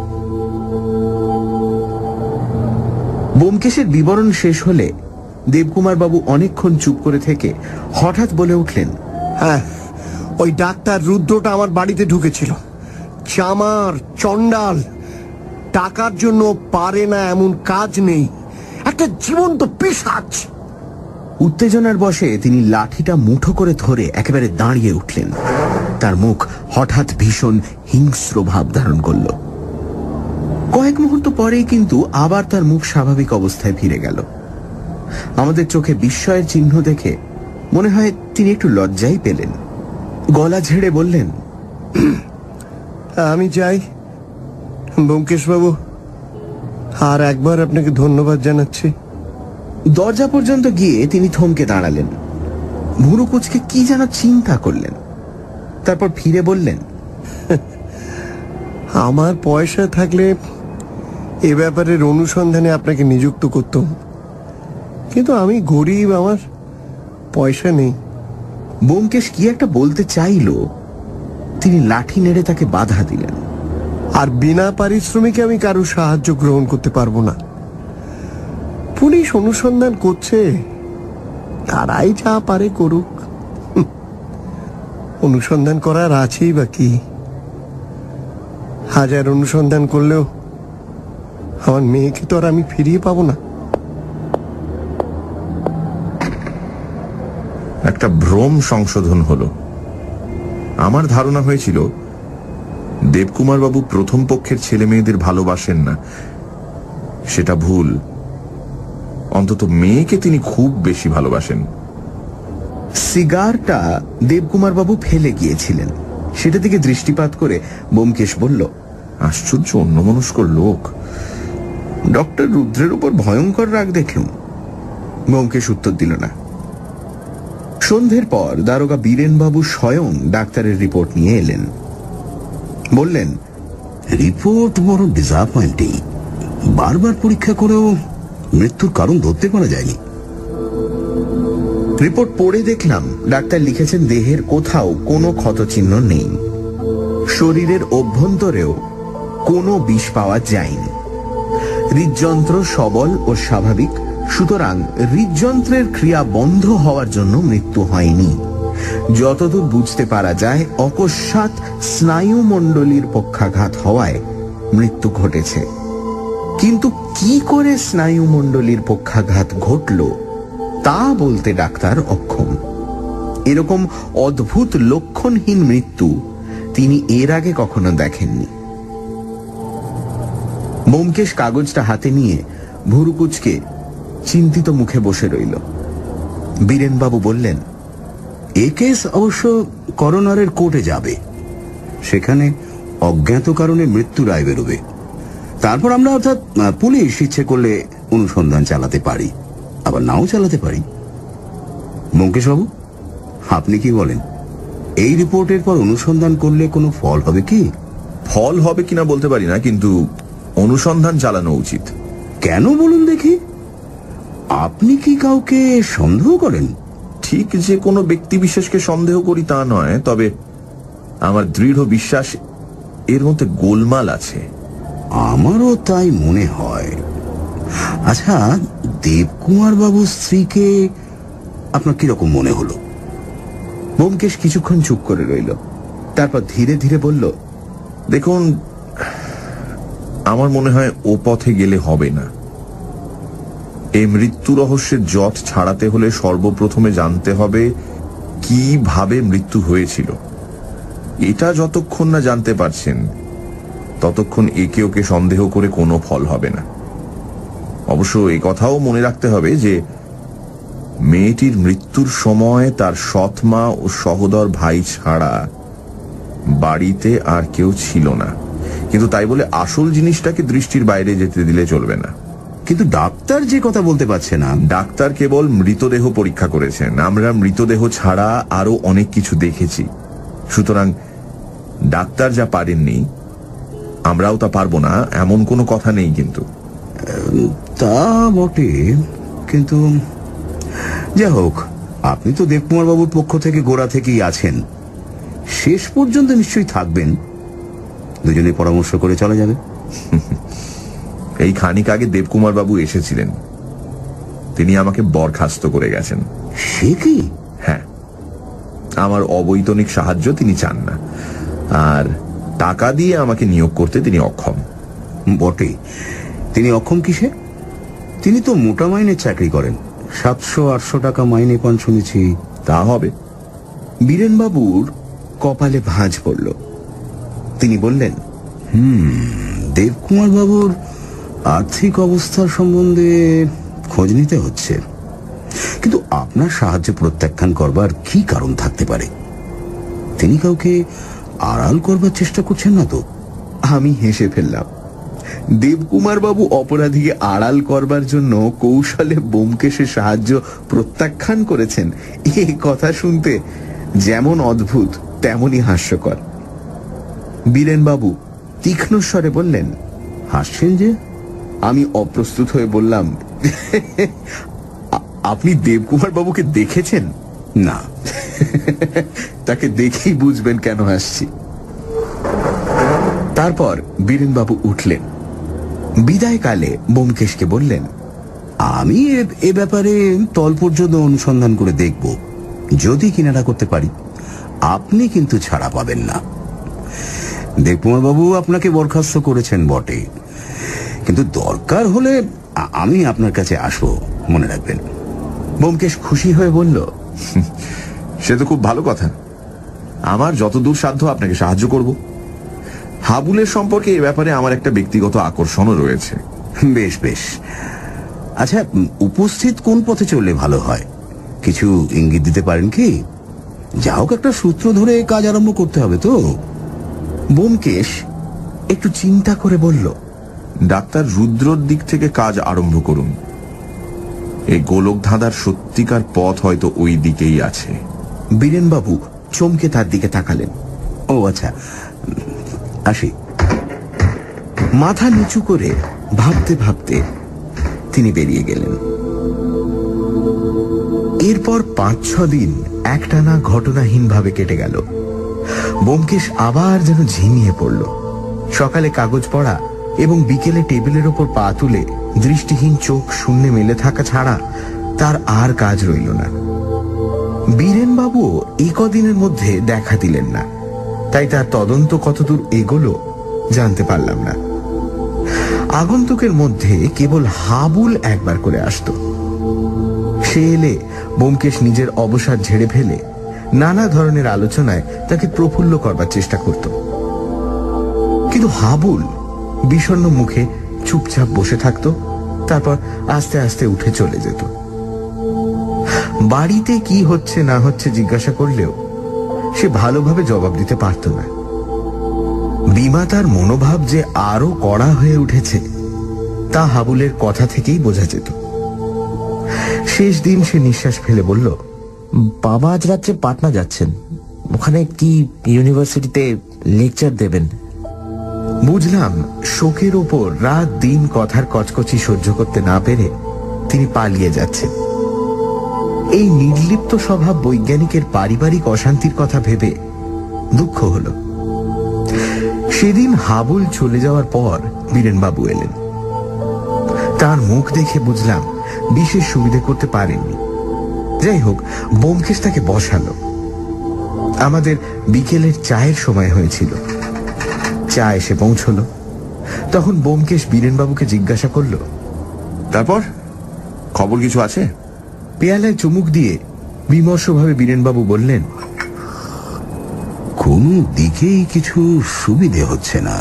ব্যোমকেশের বিবরণ শেষ হলে দেবকুমার বাবু অনেকক্ষণ চুপ করে থেকে হঠাৎ বলে উঠলেন, হ্যাঁ, ওই ডাক্তার রুদ্রটা আমার বাড়িতে ঢুকেছিল। চামার, চন্ডাল, টাকার জন্য পারে না এমন কাজ নেই, একটা জীবন্ত পিশাচ। উত্তেজনার বশে তিনি লাঠিটা মুঠো করে ধরে একেবারে দাঁড়িয়ে উঠলেন। তার মুখ হঠাৎ ভীষণ হিংস্র ভাব ধারণ করল। কয়েক মুহূর্ত পরেই কিন্তু আবার তার মুখ স্বাভাবিক অবস্থায় ফিরে গেল। আমাদের চোখে বিস্ময়ের চিহ্ন দেখে মনে হয় তিনি একটু লজ্জাই পেলেন। গলা ঝেড়ে বললেন, আমি যাই ব্যোমকেশ বাবু, আর একবার আপনাকে ধন্যবাদ জানাচ্ছি। দরজা পর্যন্ত গিয়ে তিনি থমকে দাঁড়ালেন, ভুরু কুঁচকে কি যেন চিন্তা করলেন। তারপর ফিরে বললেন, আমার পয়সা থাকলে এ ব্যাপারের অনুসন্ধানে আপনাকে নিযুক্ত করতাম, কিন্তু আমি গরিব, আমার পয়সা নেই। ব্যোমকেশ কি একটা বলতে চাইল, তিনি লাঠি নেড়ে তাকে বাধা দিলেন। আর বিনা পারিশ্রমিকে আমি কারো সাহায্য গ্রহণ করতে পারবো না। পুলিশ অনুসন্ধান করছে, তারাই যা পারে করুক। অনুসন্ধান করার আছেই বা কি? হাজার অনুসন্ধান করলেও আমার মেয়েকে তো আর আমি ফিরিয়ে পাবো না। একটা ভ্রম সংশোধন হলো। আমার ধারণা হয়েছিল দেবকুমার বাবু প্রথম পক্ষের ছেলে মেয়েদের ভালোবাসেন না। সেটা ভুল। অন্তত মেয়েকে তিনি খুব বেশি ভালোবাসেন। সিগারটা দেবকুমার বাবু ফেলে গিয়েছিলেন, সেটা দিকে দৃষ্টিপাত করে ব্যোমকেশ বলল, আশ্চর্য অন্যমনস্কর লোক। ডক্টর রুদ্রের উপর ভয়ঙ্কর রাগ দেখলুম। ব্যোমকেশ উত্তর দিল না। সন্ধ্যের পর দারোগা বীরেনবাবু স্বয়ং ডাক্তারের রিপোর্ট নিয়ে এলেন। বললেন, রিপোর্ট বড় ডিসঅ্যাপয়েন্টিং। বারবার পরীক্ষা করেও মৃত্যুর কারণ ধরতে পারা যায়নি। রিপোর্ট পড়ে দেখলাম ডাক্তার লিখেছেন দেহের কোথাও কোনো ক্ষতচিহ্ন নেই, শরীরের অভ্যন্তরেও কোনো বিষ পাওয়া যায়নি। হৃদযন্ত্র সবল ও স্বাভাবিক, সুতরাং হৃদযন্ত্রের ক্রিয়া বন্ধ হওয়ার জন্য মৃত্যু হয়নি। যতদূর বুঝতে পারা যায় অকস্মাৎ স্নায়ুমণ্ডলীর পক্ষাঘাত হওয়ায় মৃত্যু ঘটেছে। কিন্তু কি করে স্নায়ুমণ্ডলীর পক্ষাঘাত ঘটল তা বলতে ডাক্তার অক্ষম। এরকম অদ্ভুত লক্ষণহীন মৃত্যু তিনি এর আগে কখনো দেখেননি। ব্যোমকেশ কাগজটা হাতে নিয়ে ভুরু কুঁচকে চিন্তিত মুখে বসে রইল। বীরেনবাবু বললেন, এ কেস অবশ্য করোনারের কোর্টে যাবে, সেখানে অজ্ঞাত কারণে মৃত্যু রায় বেরোবে। তারপর আমরা অর্থাৎ পুলিশ ইচ্ছে করলে অনুসন্ধান চালাতে পারি, আবার নাও চালাতে পারি। ব্যোমকেশ বাবু, আপনি কি বলেন? এই রিপোর্টের পর অনুসন্ধান করলে কোনো ফল হবে কি? ফল হবে কিনা বলতে পারি না, কিন্তু অনুসন্ধান চালানো উচিত। কেন বলুন দেখি? আপনি কি কাউকে সন্দেহ করেন? ঠিক যে কোনো ব্যক্তি বিশেষকে সন্দেহ করি তা নয়, তবে আমার দৃঢ় বিশ্বাস এর মধ্যে গোলমাল আছে। আমারও তাই মনে হয়। আচ্ছা, দেবকুমার বাবুর স্ত্রীকে আপনার কিরকম মনে হলো? ব্যোমকেশ কিছুক্ষণ চুপ করে রইল, তারপর ধীরে ধীরে বলল, দেখুন, আমার মনে হয় ও পথে গেলে হবে না। এই মৃত্যু রহস্যের জট ছাড়াতে হলে সর্বপ্রথমে জানতে হবে কিভাবে মৃত্যু হয়েছিল। এটা যতক্ষণ না জানতে পারছেন ততক্ষণ একে ওকে সন্দেহ করে কোনো ফল হবে না। অবশ্য এই কথাও মনে রাখতে হবে যে মেয়েটির মৃত্যুর সময় তার সৎ মা ও সহোদর ভাই ছাড়া বাড়িতে আর কেউ ছিল না, কিন্তু তাই বলে আসল জিনিসটাকে দৃষ্টির বাইরে যেতে দিলে চলবে না। কিন্তু ডাক্তার যে কথা বলতে পারছে না। ডাক্তার কেবল মৃতদেহ পরীক্ষা করেছেন, আমরা মৃতদেহ ছাড়া আরো অনেক কিছু দেখেছি। সুতরাং ডাক্তার যা পারেননি আমরাও তা পারবো না এমন কোনো কথা নেই। কিন্তু তা বটে, কিন্তু যা হোক, আপনি তো দেবকুমার বাবুর পক্ষ থেকে গোড়া থেকেই আছেন, শেষ পর্যন্ত নিশ্চয়ই থাকবেন। দুজনে পরামর্শ করে চলা যাবে। এই খানিক আগে দেবকুমার বাবু এসেছিলেন, তিনি আমাকে বরখাস্ত করে গেছেন। সে কি? হ্যাঁ, আমার অবৈতনিক সাহায্য তিনি চান না, আর টাকা দিয়ে আমাকে নিয়োগ করতে তিনি অক্ষম। বটে, তিনি অক্ষম কিসে? তিনি তো মোটা মাইনের চাকরি করেন, সাতশো আটশো টাকা মাইনে পান শুনেছি। তা হবে। বীরেনবাবুর কপালে ভাঁজ পড়ল। তিনি বললেন, হুম দেবকুমার বাবুর আর্থিক অবস্থার সম্বন্ধে খোঁজ নিতে হচ্ছে, কিন্তু আপনার সাহায্য প্রত্যাখ্যান করবার কি কারণ থাকতে পারে? তিনি কাউকে আড়াল করবার চেষ্টা করছেন না তো? আমি হেসে ফেললাম। দেবকুমার বাবু অপরাধীকে আড়াল করবার জন্য কৌশলে ব্যোমকেশের সাহায্য প্রত্যাখ্যান করেছেন, এই কথা শুনতে যেমন অদ্ভুত তেমনই হাস্যকর। বীরেনবাবু তীক্ষ্ণ স্বরে বললেন, হাসছেন যে? আমি অপ্রস্তুত হয়ে বললাম, আপনি দেবকুমার বাবুকে দেখেছেন? না। তাকে দেখেই বুঝবেন কেন হাসছি। তারপর বীরেনবাবু উঠলেন। বিদায়কালে ব্যোমকেশকে বললেন, আমি এ ব্যাপারে তল পর্যন্ত অনুসন্ধান করে দেখব, যদি কিনারা করতে পারি আপনি কিন্তু ছাড়া পাবেন না। দেবকুমার বাবু আপনাকে বরখাস্ত করেছেন বটে, কিন্তু দরকার হলে আমি আপনার কাছে আসবো, মনে রাখবেন। ব্যোমকেশ খুশি হয়ে বলল, সে তো খুব ভালো কথা, আমার যতদূর সাধ্য আপনাকে সাহায্য করব। হাবুলের সম্পর্কে এ ব্যাপারে আমার একটা ব্যক্তিগত আকর্ষণও রয়েছে। বেশ বেশ। আচ্ছা, উপস্থিত কোন পথে চললে ভালো হয়? কিছু ইঙ্গিত দিতে পারেন কি? যা হোক একটা সূত্র ধরে কাজ আরম্ভ করতে হবে তো। ব্যোমকেশ একটু চিন্তা করে বলল, ডাক্তার রুদ্রর দিক থেকে কাজ আরম্ভ করুন। এই গোলক ধাঁধার সত্যিকার পথ হয়তো ওই দিকেই আছে। বীরেনবাবু চমকে তার দিকে তাকালেন। ও আচ্ছা, আসি। মাথা নিচু করে ভাবতে ভাবতে তিনি বেরিয়ে গেলেন। এরপর পাঁচ ছ দিন একটানা ঘটনাহীন ভাবে কেটে গেল। ব্যোমকেশ আবার যেন ঝিমিয়ে পড়ল। সকালে কাগজ পড়া এবং বিকেলে টেবিলের ওপর পা তুলে দৃষ্টিহীন চোখ শূন্যে মেলে থাকা ছাড়া তার আর কাজ রইল না। বীরেনবাবুও এই কদিনের মধ্যে দেখা দিলেন না, তাই তার তদন্ত কতদূর এগোলো জানতে পারলাম না। আগন্তুকের মধ্যে কেবল হাবুল একবার করে আসত। সে এলে ব্যোমকেশ নিজের অবসাদ ঝেড়ে ফেলে নানা ধরনের আলোচনায় তাকে প্রফুল্ল করবার চেষ্টা করত, কিন্তু হাবুল বিষণ্ণ মুখে চুপচাপ বসে থাকত, তারপর আস্তে আস্তে উঠে চলে যেত। বাড়িতে কি হচ্ছে না হচ্ছে জিজ্ঞাসা করলেও সে ভালোভাবে জবাব দিতে পারত না। বিমাতার মনোভাব যে আরো কড়া হয়ে উঠেছে তা হাবুলের কথা থেকেই বোঝা যেত। শেষ দিন সে নিঃশ্বাস ফেলে বলল, বাবা আজ রাত্রে পাটনা যাচ্ছেন, ওখানে কি ইউনিভার্সিটিতে লেকচার দেবেন। বুঝলাম শোকের ওপর রাত দিন কথার কচকচি সহ্য করতে না পেরে তিনি পালিয়ে যাচ্ছেন। এই নির্লিপ্ত স্বভাব বৈজ্ঞানিকের পারিবারিক অশান্তির কথা ভেবে দুঃখ হল। সেদিন হাবুল চলে যাওয়ার পর বীরেনবাবু এলেন। তার মুখ দেখে বুঝলাম বিশেষ সুবিধে করতে পারেননি। যাই হোক, ব্যোমকেশ তাকে বসালো। আমাদের বিকেলের চায়ের সময় হয়েছিল। চা এসে পৌঁছল। তখন ব্যোমকেশ বীরেনবাবুকে জিজ্ঞাসা করল, তারপর খবর কিছু আছে? পেয়ালায় চুমুক দিয়ে বিমর্ষভাবে বীরেনবাবু বললেন, কোন দিকেই কিছু সুবিধে হচ্ছে না।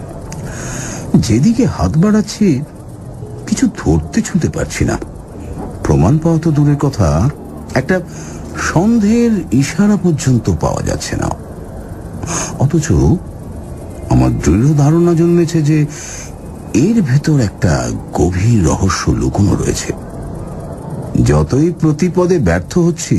যেদিকে হাত বাড়াচ্ছি কিছু ধরতে ছুঁতে পারছি না। প্রমাণ পাওয়া তো দূরের কথা, একটা সন্দেহের ইশারা পর্যন্ত পাওয়া যাচ্ছে না। অথচ আমার দৃঢ় ধারণা জন্মেছে যে এর ভেতর একটা গভীর রহস্য লুকোনো রয়েছে। যতই প্রতিপদে ব্যর্থ হচ্ছি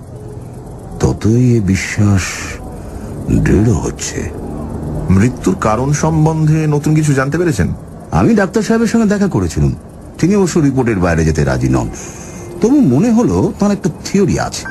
ততই এ বিশ্বাস দৃঢ় হচ্ছে। মৃত্যুর কারণ সম্বন্ধে নতুন কিছু জানতে পেরেছেন? আমি ডাক্তার সাহেবের সঙ্গে দেখা করেছিলাম। তিনি অবশ্য রিপোর্টের বাইরে যেতে রাজি নন। তবু মনে হলো তার একটা থিওরি আছে।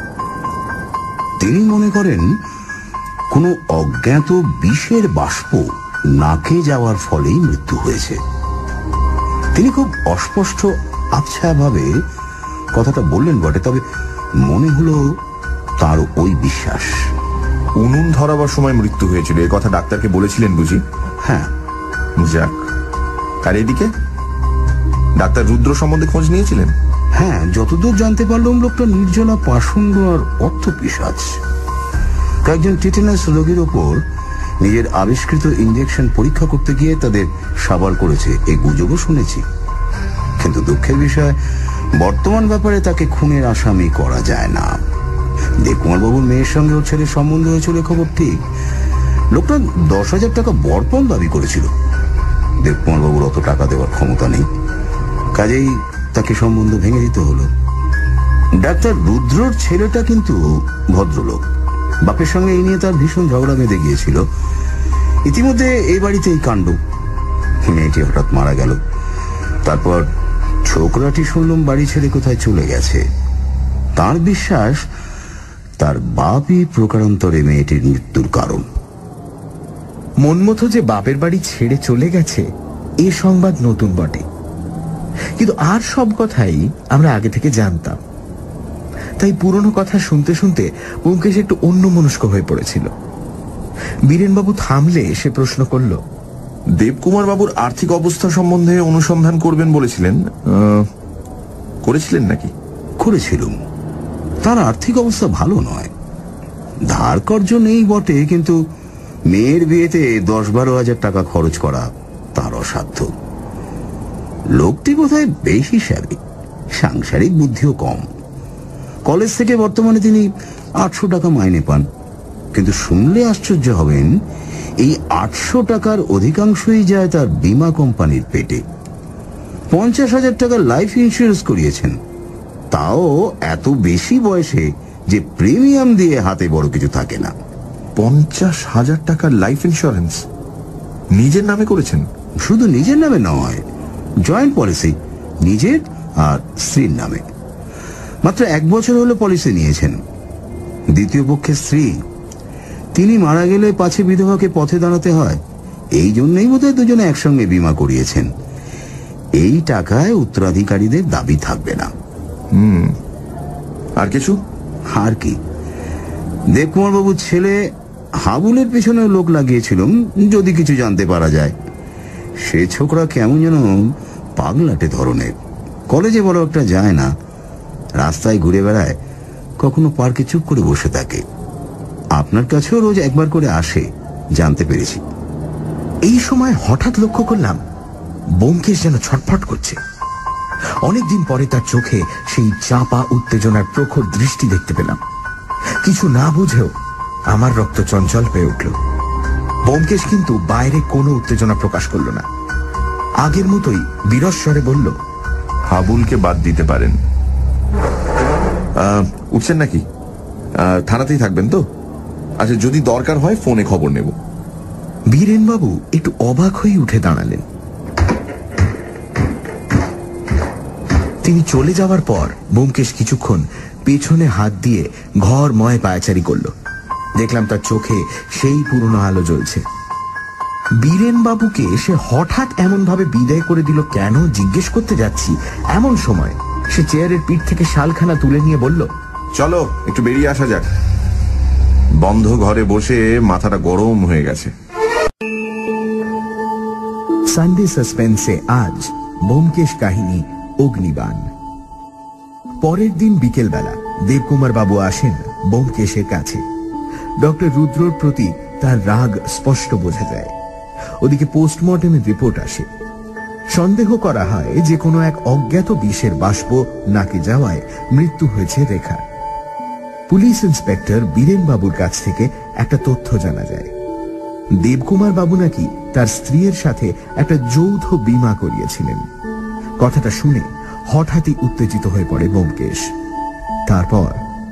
তিনি মনে করেন কোন অজ্ঞাত বিষের বাষ্প নাকে যাওয়ার ফলেই মৃত্যু হয়েছে। তিনি খুব অস্পষ্ট আবছা ভাবে কথাটা বললেন বটে, তবে মনে হলো তার ওই বিশ্বাস। উনুন ধরাবার সময় মৃত্যু হয়েছিল, এই কথা ডাক্তারকে বলেছিলেন বুঝি? হ্যাঁ। যাক, আর এদিকে ডাক্তার রুদ্র সম্বন্ধে খোঁজ নিয়েছিলেন? হ্যাঁ, যতদূর জানতে পারলাম লোকটা নির্জলা পাষণ্ড আর অর্থপিশাচ। কয়েকজন টিটেনাস রোগীর ওপর নিজের আবিষ্কৃত ইঞ্জেকশন পরীক্ষা করতে গিয়ে তাদের সাবার করেছে, এই গুজবও শুনেছি। কিন্তু দুঃখের বিষয়, বর্তমান ব্যাপারে তাকে খুনের আসামি করা যায় না। দেবকুমার বাবুর মেয়ের সঙ্গে ওর ছেলের সম্বন্ধ হয়েছিল খবর ঠিক। লোকটা দশ হাজার টাকা বরপণ দাবি করেছিল। দেবকুমার বাবুর অত টাকা দেওয়ার ক্ষমতা নেই, কাজেই তাকে সম্বন্ধ ভেঙে দিতে হলো। ডাক্তার রুদ্রর ছেলেটা কিন্তু ভদ্রলোক। বাপের সঙ্গে এই নিয়ে তার ভীষণ ঝগড়া বেঁধে গিয়েছিল। ইতিমধ্যে এই বাড়িতে এই কাণ্ড। মেয়েটি হঠাৎ মারা গেল। তারপর ছোকরাটি শুনলাম বাড়ি ছেড়ে কোথায় চলে গেছে। তার বিশ্বাস তার বাপই প্রকারান্তরে মেয়েটির মৃত্যুর কারণ। মনমতো যে বাপের বাড়ি ছেড়ে চলে গেছে এ সংবাদ নতুন বটে, কিন্তু আর সব কথাই আমরা আগে থেকে জানতাম। তাই পুরনো কথা শুনতে শুনতে ব্যোমকেশ একটু অন্যমনস্ক হয়ে পড়েছিল। বীরেনবাবু থামলে সে প্রশ্ন করল, দেবকুমার বাবুর আর্থিক অবস্থা সম্বন্ধে অনুসন্ধান করবেন বলেছিলেন, করেছিলেন নাকি? করেছিলাম। তার আর্থিক অবস্থা ভালো নয়। ধার কর্জ নেই বটে, কিন্তু মেয়ের বিয়েতে দশ বারো হাজার টাকা খরচ করা তার অসাধ্য। লোকটি বোধহয় বেশ হিসাবে, সাংসারিক বুদ্ধিও কম। কলেজ থেকে বর্তমানে তিনি আটশো টাকা মাইনে পান। কিন্তু শুনলে আশ্চর্য হবেন, এই আটশো টাকার অধিকাংশই যায় তার বীমা কোম্পানির পেটে। পঞ্চাশ হাজার টাকার লাইফ ইন্স্যুরেন্স করিয়েছেন, তাও এত বেশি বয়সে যে প্রিমিয়াম দিয়ে হাতে বড় কিছু থাকে না। পঞ্চাশ হাজার টাকার লাইফ ইন্স্যুরেন্স নিজের নামে করেছেন? শুধু নিজের নামে নয়, জয়েন্ট পলিসি, নিজের আর স্ত্রীর নামে। মাত্র এক বছর হলো পলিসি নিয়েছেন। দ্বিতীয় পক্ষের স্ত্রী, তিনি মারা গেলে পাছে বিধবাকে পথে দাঁড়াতে হয়, এই জন্যই বোধহয় দুজনে একসঙ্গে বীমা করিয়েছেন। এই টাকায় উত্তরাধিকারীদের দাবি থাকবে না। হুম, আর কিছু? আর কি, দেবকুমার বাবুর ছেলে হাবুলের পেছনে লোক লাগিয়েছিলাম যদি কিছু জানতে পারা যায়। সে ছোকরা কেমন যেন পাগলাটে ধরনের। কলেজে বড় একটা যায় না, রাস্তায় ঘুরে বেড়ায়, কখনো পার্কে চুপ করে বসে থাকে। আপনার কাছেও রোজ একবার করে আসে, জানতে পেরেছি। এই সময় হঠাৎ লক্ষ্য করলাম ব্যোমকেশ যেন ছটফট করছে। অনেকদিন পরে তার চোখে সেই চাপা উত্তেজনার প্রখর দৃষ্টি দেখতে পেলাম। কিছু না বুঝেও আমার রক্ত চঞ্চল হয়ে উঠল। ব্যোমকেশ কিন্তু বাইরে কোনো উত্তেজনা প্রকাশ করল না। আগের মতোই বিরস্বরে বলল, হাবুলকে বাদ দিতে পারেন। উঠছেন নাকি? থানাতেই থাকবেন তো? আচ্ছা, যদি দরকার হয় ফোনে খবর নেব। বীরেনবাবু একটু অবাক হয়ে উঠে দাঁড়ালেন। তিনি চলে যাওয়ার পর ব্যোমকেশ কিছুক্ষণ পেছনে হাত দিয়ে ঘরময় পায়চারি করল। দেখলাম তার চোখে সেই পুরনো আলো জ্বলছে। বীরেনবাবুকে সে হঠাৎ এমন ভাবে বিদায় করে দিল কেন জিজ্ঞেস করতে যাচ্ছি, এমন সময় সে চেয়ারের পিঠ থেকে শালখানা তুলে নিয়ে বলল, চলো একটু বেরিয়ে আসা যাক, বন্ধ ঘরে বসে মাথাটা গরম হয়ে গেছে। সানডে সাসপেন্সে আজ ব্যোমকেশ কাহিনী অগ্নিবাণ। পরের দিন বিকেলবেলা দেবকুমার বাবু আসেন ব্যোমকেশের কাছে। ডক্টর রুদ্রর প্রতি তার রাগ স্পষ্ট বোঝা যায়। ওদিকে পোস্টমর্টমের রিপোর্ট আসে। সন্দেহ করা হয় যে কোনো এক অজ্ঞাত বিষের বাষ্প নাকে যাওয়ায় মৃত্যু হয়েছে রেখার। পুলিশ ইন্সপেক্টর বীরেনবাবুর কাছ থেকে একটা তথ্য জানা যায়। দেবকুমার বাবু নাকি তার স্ত্রীর সাথে একটা যৌথ বীমা করিয়েছিলেন। কথাটা শুনে হঠাৎই উত্তেজিত হয়ে পড়ে ব্যোমকেশ। তারপর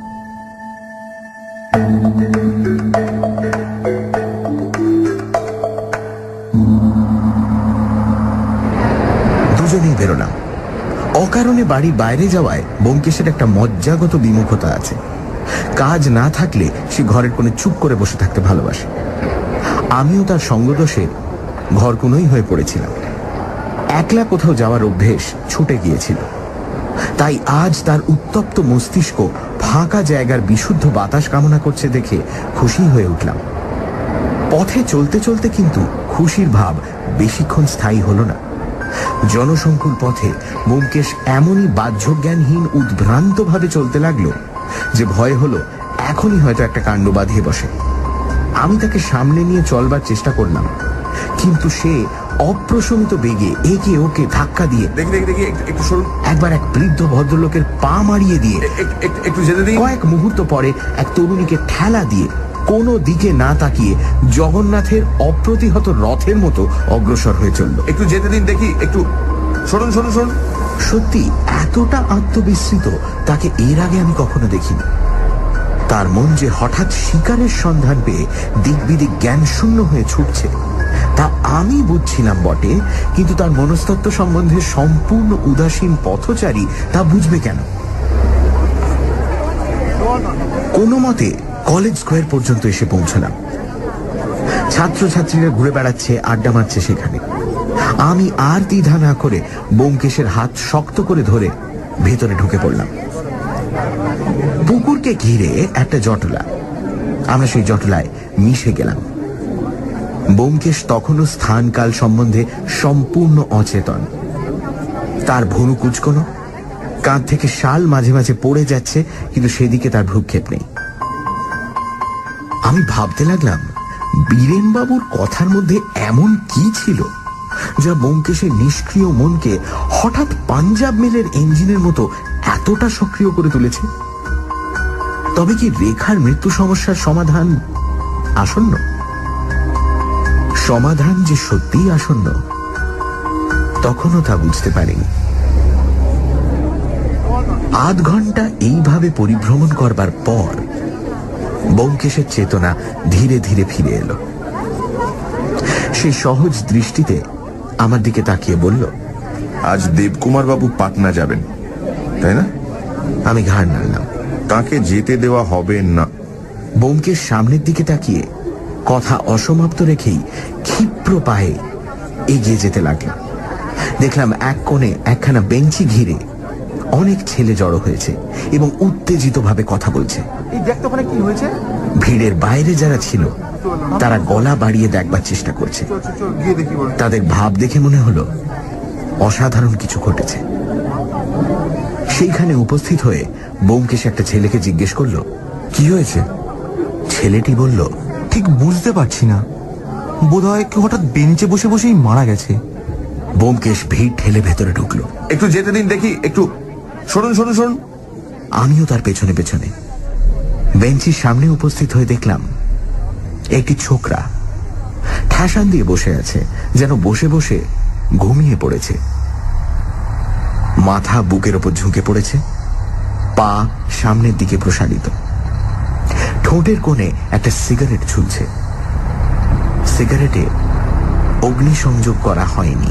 দুজনেই বেরোলাম। অকারণে বাড়ির বাইরে যাওয়ায় ব্যোমকেশের একটা মজ্জাগত বিমুখতা আছে। কাজ না থাকলে সে ঘরের কোণে চুপ করে বসে থাকতে ভালোবাসে। আমিও তার সঙ্গদোষে ঘরকুনোই হয়ে পড়েছিলাম। একলা কোথাও যাওয়ার অভ্যেস ছুটে গিয়েছিল। তাই আজ তার উত্তপ্ত মস্তিষ্ক ফাঁকা জায়গার বিশুদ্ধ বাতাস কামনা করছে দেখে খুশি হয়ে উঠলাম। পথে চলতে চলতে কিন্তু খুশির ভাব বেশিক্ষণ স্থায়ী হল না। জনসংকুল পথে ব্যোমকেশ এমনই বাহ্যজ্ঞানহীন উদ্ভ্রান্ত ভাবে চলতে লাগলো যে ভয় হলো এখনই হয়তো একটা কাণ্ড বাঁধিয়ে বসে। আমি তাকে সামনে নিয়ে চলবার চেষ্টা করলাম, কিন্তু সে অপ্রশমিত বেগে একে ওকে ধাক্কা দিয়ে একবার এক বৃদ্ধ ভদ্রলোকের পা মারিয়ে দিয়ে একটু যেতে দিন। কয়েক মুহূর্ত পরে এক তরুণীকে ঠেলা দিয়ে কোনো দিকে না তাকিয়ে জগন্নাথের অপ্রতিহত রথের মতো অগ্রসর হয়ে চলল। একটু যেতে দিন দেখি, একটু শুনুন শুনুন শুনুন। সত্যি এতটা আত্মবিস্মৃত তাকে এর আগে আমি কখনো দেখিনি। তার মন যে হঠাৎ শিকারের সন্ধান পেয়ে দিক বিদিক জ্ঞান শূন্য হয়ে ছুটছে তা আমি বুঝছিলাম বটে, কিন্তু তার মনস্তত্ত্ব সম্বন্ধে সম্পূর্ণ উদাসীন পথচারী তা বুঝবে কেন? কোনো মতে কলেজ স্কোয়ার পর্যন্ত এসে পৌঁছলাম। ছাত্রছাত্রীরা ঘুরে বেড়াচ্ছে, আড্ডা মারছে সেখানে। আমি আর দ্বিধা না করে ব্যোমকেশের হাত শক্ত করে ধরে ভেতরে ঢুকে পড়লাম। পুকুরকে ঘিরে একটা জটলা, আমরা সেই জটলায় মিশে গেলাম। ব্যোমকেশ তখনও স্থানকাল সম্বন্ধে সম্পূর্ণ অচেতন। তার ভুরু কুচকোনো, কাঁধ থেকে শাল মাঝে মাঝে পড়ে যাচ্ছে, কিন্তু সেদিকে তার ভ্রুক্ষেপ নেই। আমি ভাবতে লাগলাম বীরেনবাবুর কথার মধ্যে এমন কি ছিল যা ব্যোমকেশের নিষ্ক্রিয় মনকে হঠাৎ পাঞ্জাব মেলের ইঞ্জিনের মতো এতটা সক্রিয় করে তুলেছে। তবে কি রেখার মৃত্যু সমস্যার সমাধান আসন্ন? সমাধান যে সত্যিই আসন্ন তখনও তা বুঝতে পারিনি। আধ ঘন্টা এইভাবে পরিভ্রমণ করবার পর ব্যোমকেশের চেতনা ধীরে ধীরে ফিরে এলো। সে সহজ দৃষ্টিতে আমার দিকে তাকিয়ে বলল, আজ দেবকুমার বাবু পাটনা যাবেন তাই না? আমি ঘাড় নাড়লাম। তাকে যেতে দেওয়া হবে না। ব্যোমকেশ সামনের দিকে তাকিয়ে কথা অসমাপ্ত রেখেই ক্ষিপ্র পায়ে এগিয়ে যেতে লাগলো। দেখলাম এক কোণে একখানা বেঞ্চি ঘিরে অনেক ছেলে জড়ো হয়েছে এবং উত্তেজিত ভাবে কথা বলছে। ভিড়ের বাইরে যারা ছিল তারা গলা বাড়িয়ে দেখবার চেষ্টা করছে। তাদের ভাব দেখে মনে হলো অসাধারণ কিছু ঘটেছে। সেইখানে উপস্থিত হয়ে ব্যোমকেশ একটা ছেলেকে জিজ্ঞেস করলো, কি হয়েছে? ছেলেটি বলল, ঠিক বুঝতে পারছি না, বোধহয় কেউ হঠাৎ বেঞ্চে বসে বসেই মারা গেছে। ব্যোমকেশ ভিড় ঠেলে ভেতরে ঢুকলো। একটু যেতে দিন দেখি, একটু শুনুন শুনুন শুনুন। আমিও তার পেছনে পেছনে বেঞ্চির সামনে উপস্থিত হয়ে দেখলাম একটি ছোকরা ঠ্যাসান দিয়ে বসে আছে, যেন বসে বসে ঘুমিয়ে পড়েছে। মাথা বুকের ওপর ঝুঁকে পড়েছে, পা সামনের দিকে প্রসারিত। ঠোঁটের কোণে একটা সিগারেট ঝুলছে। সিগারেটে অগ্নিসংযোগ করা হয়নি।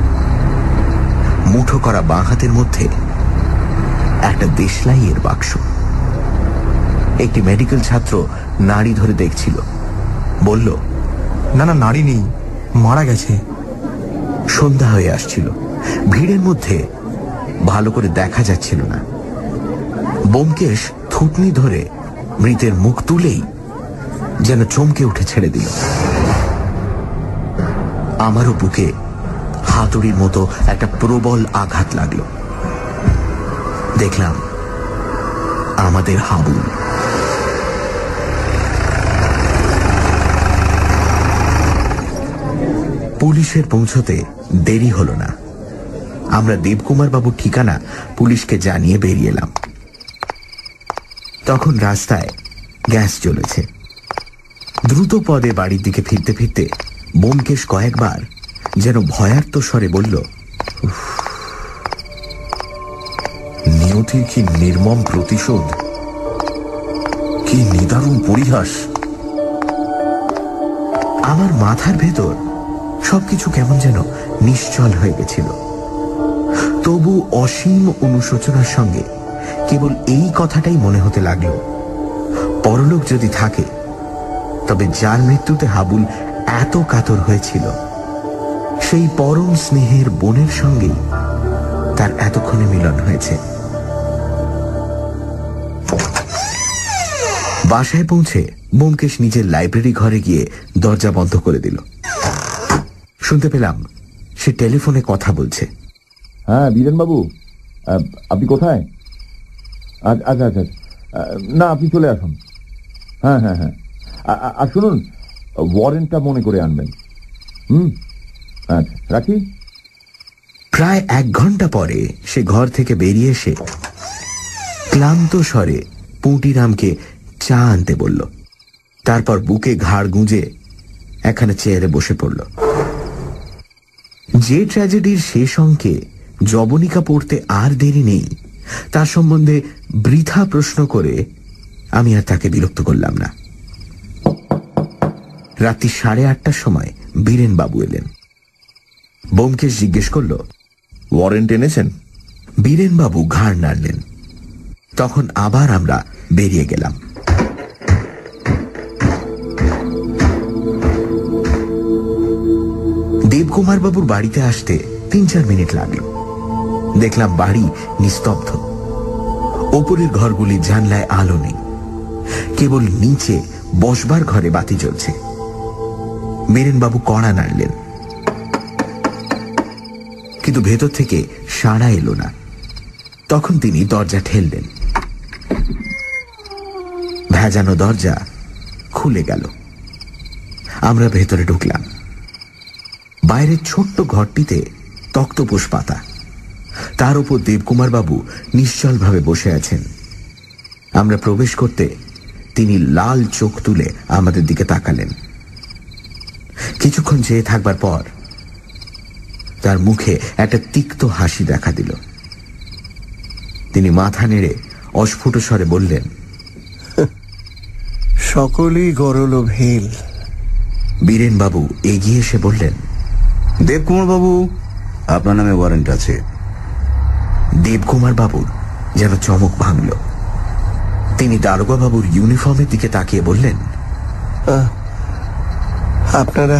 মুঠো করা বাঁ হাতের মধ্যে একটা দেশলাইয়ের বাক্স। একটি মেডিকেল ছাত্র নাড়ি ধরে দেখছিল, বলল, না না, নাড়ি নেই, মারা গেছে। সন্ধ্যা হয়ে আসছিল, ভিড়ের মধ্যে ভালো করে দেখা যাচ্ছিল না। ব্যোমকেশ থুতনি ধরে মৃতের মুখ তুলেই যেন চমকে উঠে ছেড়ে দিল। আমারও বুকে হাতুড়ির মতো একটা প্রবল আঘাত লাগলো। দেখলাম আমাদের হাবুল। পুলিশের পৌঁছতে দেরি হলো না। আমরা দেবকুমার বাবুর ঠিকানা পুলিশকে জানিয়ে বেরিয়ে এলাম। তখন রাস্তায় গ্যাস জ্বলেছে। দ্রুত পদে বাড়ির দিকে ফিরতে ফিরতে ব্যোমকেশ কয়েকবার যেন ভয়ার্ত স্বরে বলল, নিয়তির কি নির্মম প্রতিশোধ, কি নিদারুণ পরিহাস। আমার মাথার ভেতর সবকিছু কেমন যেন নিশ্চল হয়ে গেছিল। তবু অসীম অনুশোচনার সঙ্গে কেবল এই কথাটাই মনে হতে লাগলো, পরলোক যদি থাকে তবে যার মৃত্যুতে হাবুল এত কাতর হয়েছিল, সেই পরম স্নেহের বোনের সঙ্গেই তার এতক্ষণে মিলন হয়েছে। বাসায় পৌঁছে ব্যোমকেশ নিজের লাইব্রেরি ঘরে গিয়ে দরজা বন্ধ করে দিল। শুনতে পেলাম সে টেলিফোনে কথা বলছে। হ্যাঁ বীরেন বাবু, আপনি কোথায়? আচ্ছা আচ্ছা, না আপনি চলে আসুন। হ্যাঁ হ্যাঁ হ্যাঁ, আর শুনুন, ওয়ারেন্টটা মনে করে আনবেন। হুম, আচ্ছা রাখি। প্রায় এক ঘন্টা পরে সে ঘর থেকে বেরিয়ে এসে ক্লান্ত স্বরে পুঁটিরামকে চা আনতে বলল। তারপর বুকে ঘাড় গুঁজে একখানা চেয়ারে বসে পড়ল। যে ট্র্যাজেডির শেষ অঙ্কে জবনিকা পড়তে আর দেরি নেই তার সম্বন্ধে বৃথা প্রশ্ন করে আমি আর তাকে বিরক্ত করলাম না। রাত্রি সাড়ে আটটার সময় বীরেন বাবু এলেন। ব্যোমকেশ জিজ্ঞেস করল, ওয়ারেন্ট এনেছেন? বীরেন বাবু ঘাড় নাড়লেন। তখন আবার আমরা বেরিয়ে গেলাম। দেবকুমার বাবুর বাড়িতে আসতে তিন চার মিনিট লাগলো। দেখলাম বাড়ি নিস্তব্ধ। ওপরের ঘরগুলি জানলায় আলো নেই, কেবল নিচে বসবার ঘরে বাতি জ্বলছে। বীরেনবাবু কড়া নাড়লেন, কিন্তু ভেতর থেকে সাড়া এলো না। তখন তিনি দরজা ঠেললেন। ভেজানো দরজা খুলে গেল। আমরা ভেতরে ঢুকলাম। বাইরের ছোট্ট ঘরটিতে তক্তপোষ পাতা, তার উপর দেবকুমার বাবু নিশ্চলভাবে বসে আছেন। আমরা প্রবেশ করতে তিনি লাল চোখ তুলে আমাদের দিকে তাকালেন। কিছুক্ষণ চেয়ে থাকবার পর তার মুখে একটা তিক্ত হাসি দেখা দিল। তিনি মাথা নেড়ে অস্ফুট স্বরে বললেন, সকলেই গরল ভেল। বীরেন বাবু এগিয়ে এসে বললেন, দেবকুমার বাবু, আপনার নামে ওয়ারেন্ট আছে। দেবকুমার বাবুর যেন চমক ভাঙল। তিনি দারোগা বাবুর ইউনিফর্মের দিকে তাকিয়ে বললেন, আপনারা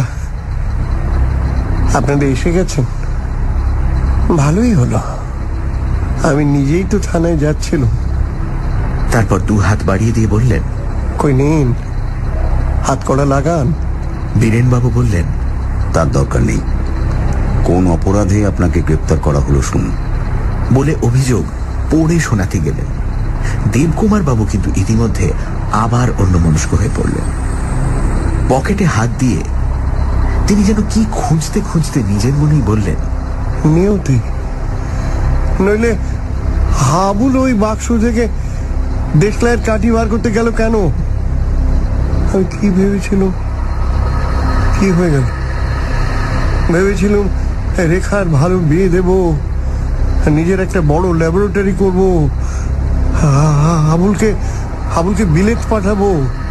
আপনারা এসে গেছেন, ভালোই হলো। আমি নিজেই তো থানায় যাচ্ছিল। তারপর দু হাত বাড়িয়ে দিয়ে বললেন, কই নিন, হাত কড়া লাগান। বীরেন বাবু বললেন, তার দরকার নেই। কোন অপরাধে আপনাকে গ্রেপ্তার করা হলো শুনুন। বলে অভিযোগ পড়ে শোনাতে গেলেন। দেবকুমার বাবু কিন্তু ইতিমধ্যে আবার অন্যমনস্ক হয়ে পড়লেন। পকেটে হাত দিয়ে তিনি যেন কি খুঁজতে খুঁজতে নিজের মনেই বললেন, নিয়তি, নইলে হাবুল ওই বাক্স থেকে দেশলাইয়ের কাঠি বার করতে গেল কেন? আমি কি ভেবেছিলাম, কি হয়ে গেল? ভেবেছিলাম রেখার ভালো বিয়ে দেব, নিজের একটা বড় ল্যাবরেটরি করব, হাবুলকে হাবুলকে বিলেত পাঠাবো।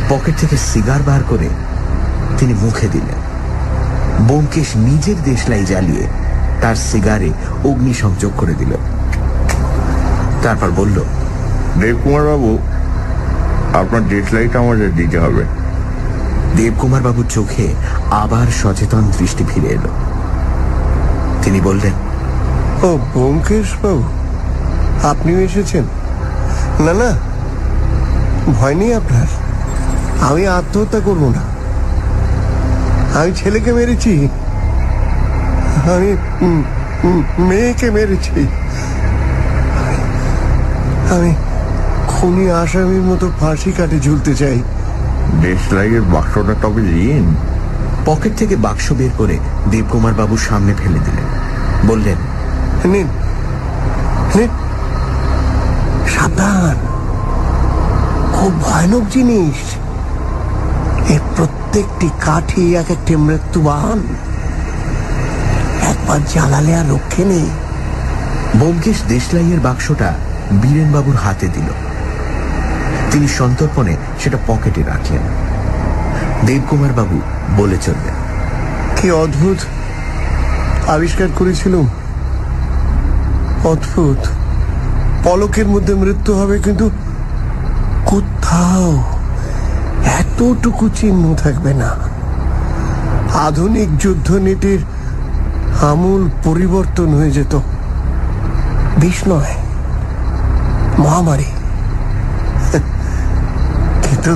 পকেট থেকে সিগার বার করে তিনি মুখে দিলেন। ব্যোমকেশ নিজের দেশলাই জ্বালিয়ে তার সিগারে অগ্নিসংযোগ করে দিল। তারপর বলল, দেবকুমার বাবু, আপনার দেশলাইটা আমাদের দিতে হবে। দেবকুমার বাবুর চোখে আবার সচেতন দৃষ্টি ফিরে এলো। তিনি বললেন, ও ব্যোমকেশ বাবু, আপনিও এসেছেন? না না, ভয় নেই আপনার। আমি আত্মহত্যা করব না। আমি ছেলেকে মেরেছি, আমি মেয়েকে মেরেছি। আমি খুনি আসামির মতো ফাঁসি কাটে ঝুলতে চাই। দেশলাইয়ের বাক্সটা তবে দিন। পকেট থেকে বাক্স বের করে দেবকুমার বাবুর সামনে ফেলে দিলেন। বললেন, নিন নিন, সাবধান, খুব ভয়ানক জিনিস। এই প্রত্যেকটি কাঠি এক একটি মৃত্যুবান। একবার জ্বালালে আর রক্ষে নেই। ব্যোমকেশ দেশলাইয়ের বাক্সটা বীরেন বাবুর হাতে দিল। তিনি সন্তর্পণে সেটা পকেটে রাখলেন। দেবকুমার বাবু বলে চললেন, কি অদ্ভুত আবিষ্কার করেছিলাম। অদ্ভুত, পলকের মধ্যে মৃত্যু হবে, কিন্তু কোথাও এতটুকু চিহ্ন থাকবে না। আধুনিক যুদ্ধনীতির আমূল পরিবর্তন হয়ে যেত। বিষ নয়, মহামারী। কিন্তু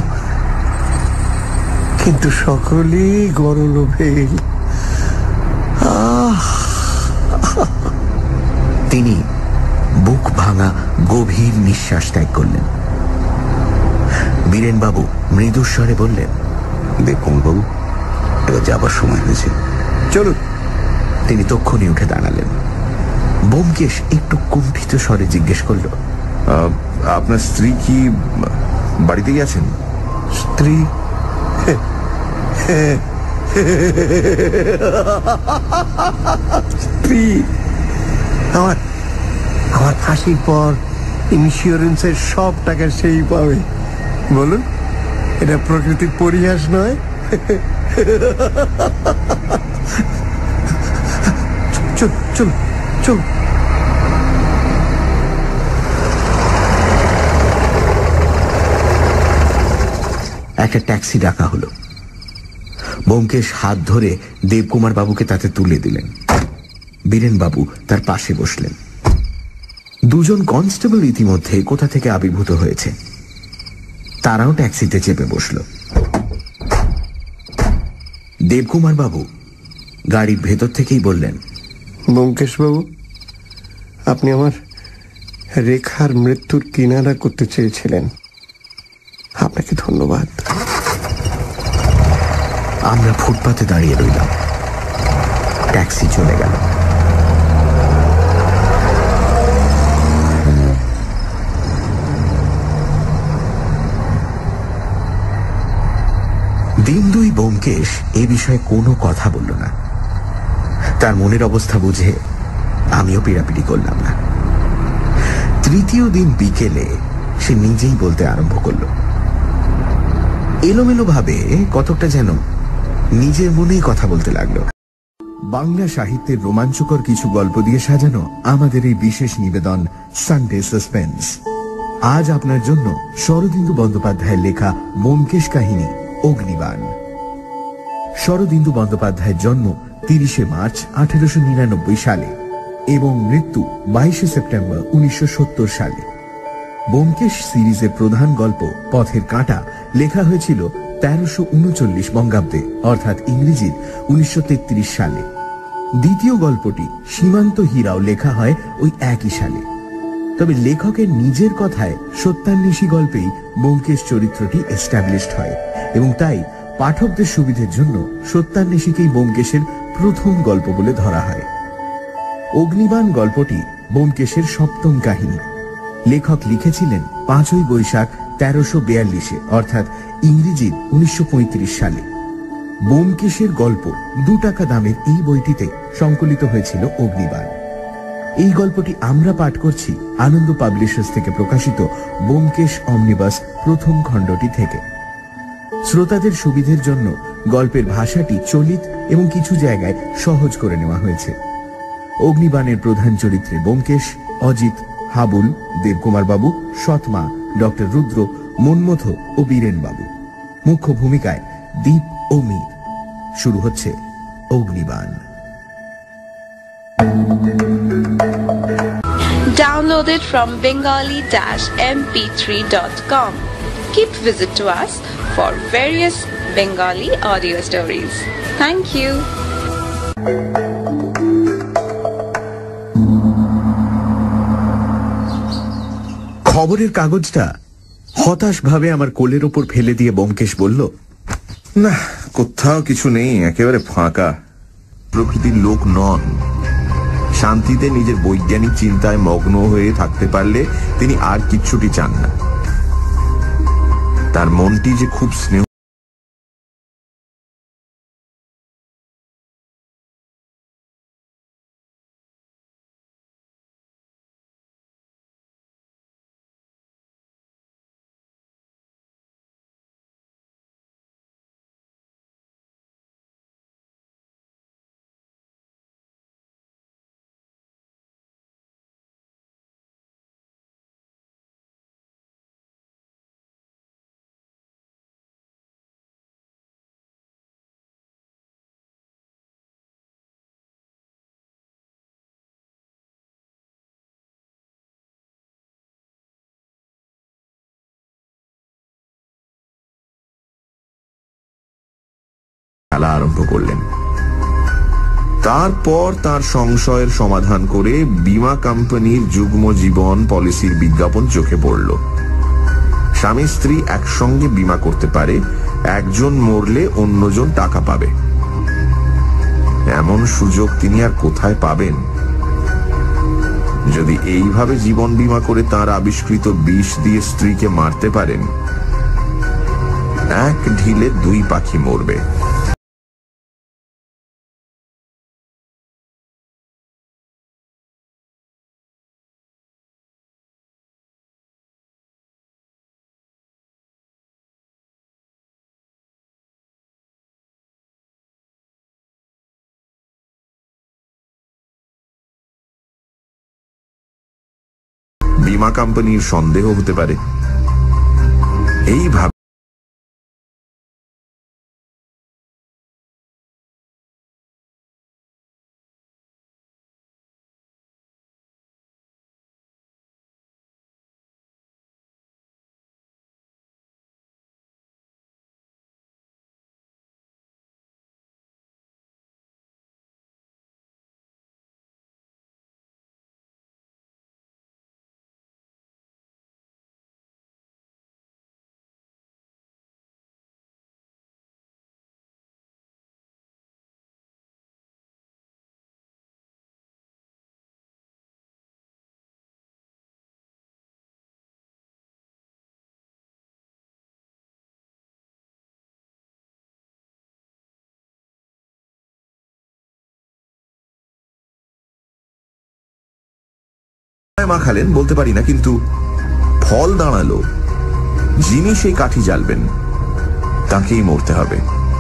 কিন্তু সকলেই গরল ভেল। তিনি বুক ভাঙা গভীর নিঃশ্বাস ত্যাগ করলেন। বীরেন বাবু মৃদুস্বরে বললেন, দেবকুমার বাবু, এবার যাবার সময় হয়েছে, চলুন। তিনি তক্ষুনি উঠে দাঁড়ালেন। ব্যোমকেশ একটু কুণ্ঠিত স্বরে জিজ্ঞেস করল, আপনার স্ত্রী কি বাড়িতে গেছেন? স্ত্রী? স্ত্রী আমার আমার ফাঁসির পর ইন্স্যুরেন্সের সব টাকা সেই পাবে। বলুন, এটা প্রকৃতির পরিহাস নয়? চল চল চল। একটা ট্যাক্সি ডাকা হলো। ব্যোমকেশ হাত ধরে দেবকুমার বাবুকে তাতে তুলে দিলেন। বীরেন বাবু তার পাশে বসলেন। দুজন কনস্টেবল ইতিমধ্যে কোথা থেকে আবির্ভূত হয়েছে। তারাও ট্যাক্সিতে চেপে বসল। দেবকুমার বাবু গাড়ির ভেতর থেকেই বললেন, ব্যোমকেশ বাবু, আপনি আমার রেখার মৃত্যুর কিনারা করতে চেয়েছিলেন। আপনাকে ধন্যবাদ। আমরা ফুটপাতে দাঁড়িয়ে রইলাম। ট্যাক্সি চলে গেল। দিন দুই ব্যোমকেশ এ বিষয়ে কোনো কথা বলল না। তার মনের অবস্থা বুঝে আমিও পিড়াপিড়ি করলাম না। তৃতীয় দিন বিকেলে সে নিজেই বলতে আরম্ভ করল। এলোমেলো ভাবে কতকটা যেন নিজের মনেই কথা বলতে লাগলো। বাংলা সাহিত্যের রোমাঞ্চকর কিছু গল্প দিয়ে সাজানো আমাদের এই বিশেষ নিবেদন সানডে সাসপেন্স। আজ আপনার জন্য শরদিন্দু বন্দ্যোপাধ্যায়ের লেখা ব্যোমকেশ কাহিনী অগ্নিবাণ। শরদিন্দু বন্দ্যোপাধ্যায়ের জন্ম তিরিশে মার্চ আঠেরোশো নিরানব্বই সালে এবং মৃত্যু বাইশে সেপ্টেম্বর উনিশশো সত্তর সালে। ব্যোমকেশ সিরিজের প্রধান গল্প পথের কাঁটা লেখা হয়েছিল তেরোশো উনচল্লিশ বঙ্গাব্দে, অর্থাৎ ইংরেজির উনিশশো তেত্রিশ সালে। দ্বিতীয় গল্পটি সীমান্ত হীরাও লেখা হয় ওই একই সালে। তবে লেখকের নিজের কথায় সত্যান্বেষী গল্পেই ব্যোমকেশ চরিত্রটি এস্টাবলিশড হয় এবং তাই পাঠকদের সুবিধের জন্য সত্যান্বেষীকেই ব্যোমকেশের প্রথম গল্প বলে ধরা হয়। অগ্নিবাণ গল্পটি ব্যোমকেশের সপ্তম কাহিনী। লেখক লিখেছিলেন পাঁচই বৈশাখ তেরোশো বিয়াল্লিশে, অর্থাৎ ইংরেজির উনিশশো পঁয়ত্রিশ সালে। ব্যোমকেশের গল্প দু টাকা দামের এই বইটিতে সংকলিত হয়েছিল অগ্নিবাণ। এই গল্পটি আমরা পাঠ করছি আনন্দ পাবলিশার্স থেকে প্রকাশিত ব্যোমকেশ অমনিবাস প্রথম খণ্ডটি থেকে। শ্রোতাদের সুবিধের জন্য গল্পের ভাষাটি চলিত এবং কিছু জায়গায় সহজ করে নেওয়া হয়েছে। অগ্নিবাণের প্রধান চরিত্রে ব্যোমকেশ, অজিত, হাবুল, দেবকুমার বাবু, সৎমা, ডক্টর রুদ্র, মন্মথ ও বীরেন বাবু। মুখ্য ভূমিকায় দীপ ও মীর। শুরু হচ্ছে অগ্নিবাণ। Downloaded from bengali dash m p three dot com. Keep visit to us for various Bengali audio stories. Thank you. খবরের কাগজটা হতাশ ভাবে আমার কোলের ওপর ফেলে দিয়ে ব্যোমকেশ বলল, না, কোথাও কিছু নেই, একেবারে ফাঁকা। প্রকৃতির লোক নন। শান্তিতে নিজের বৈজ্ঞানিক চিন্তায় মগ্ন হয়ে থাকতে পারলে তিনি আর কিচ্ছুটি চান না। তার মনটি যে খুব স্নেহ খেলা আরম্ভ করলেন। তারপর তার সংশয়ের সমাধান করে বীমা কোম্পানির যুগ্ম জীবন পলিসির বিজ্ঞাপন চোখে পড়ল। স্বামী স্ত্রী একসঙ্গে বীমা করতে পারে, একজন মরলে অন্যজন টাকা পাবে। এমন সুযোগ তিনি আর কোথায় পাবেন? যদি এইভাবে জীবন বীমা করে তার আবিষ্কৃত বিষ দিয়ে স্ত্রীকে মারতে পারেন, এক ঢিলে দুই পাখি মরবে। বীমা কোম্পানির সন্দেহ হতে পারে। এইভাবে মাখালেন বলতে পারি না, কিন্তু ফল দাঁড়ালো। যিনি সেই কাঠি জ্বালবেন তাকেই মরতে হবে।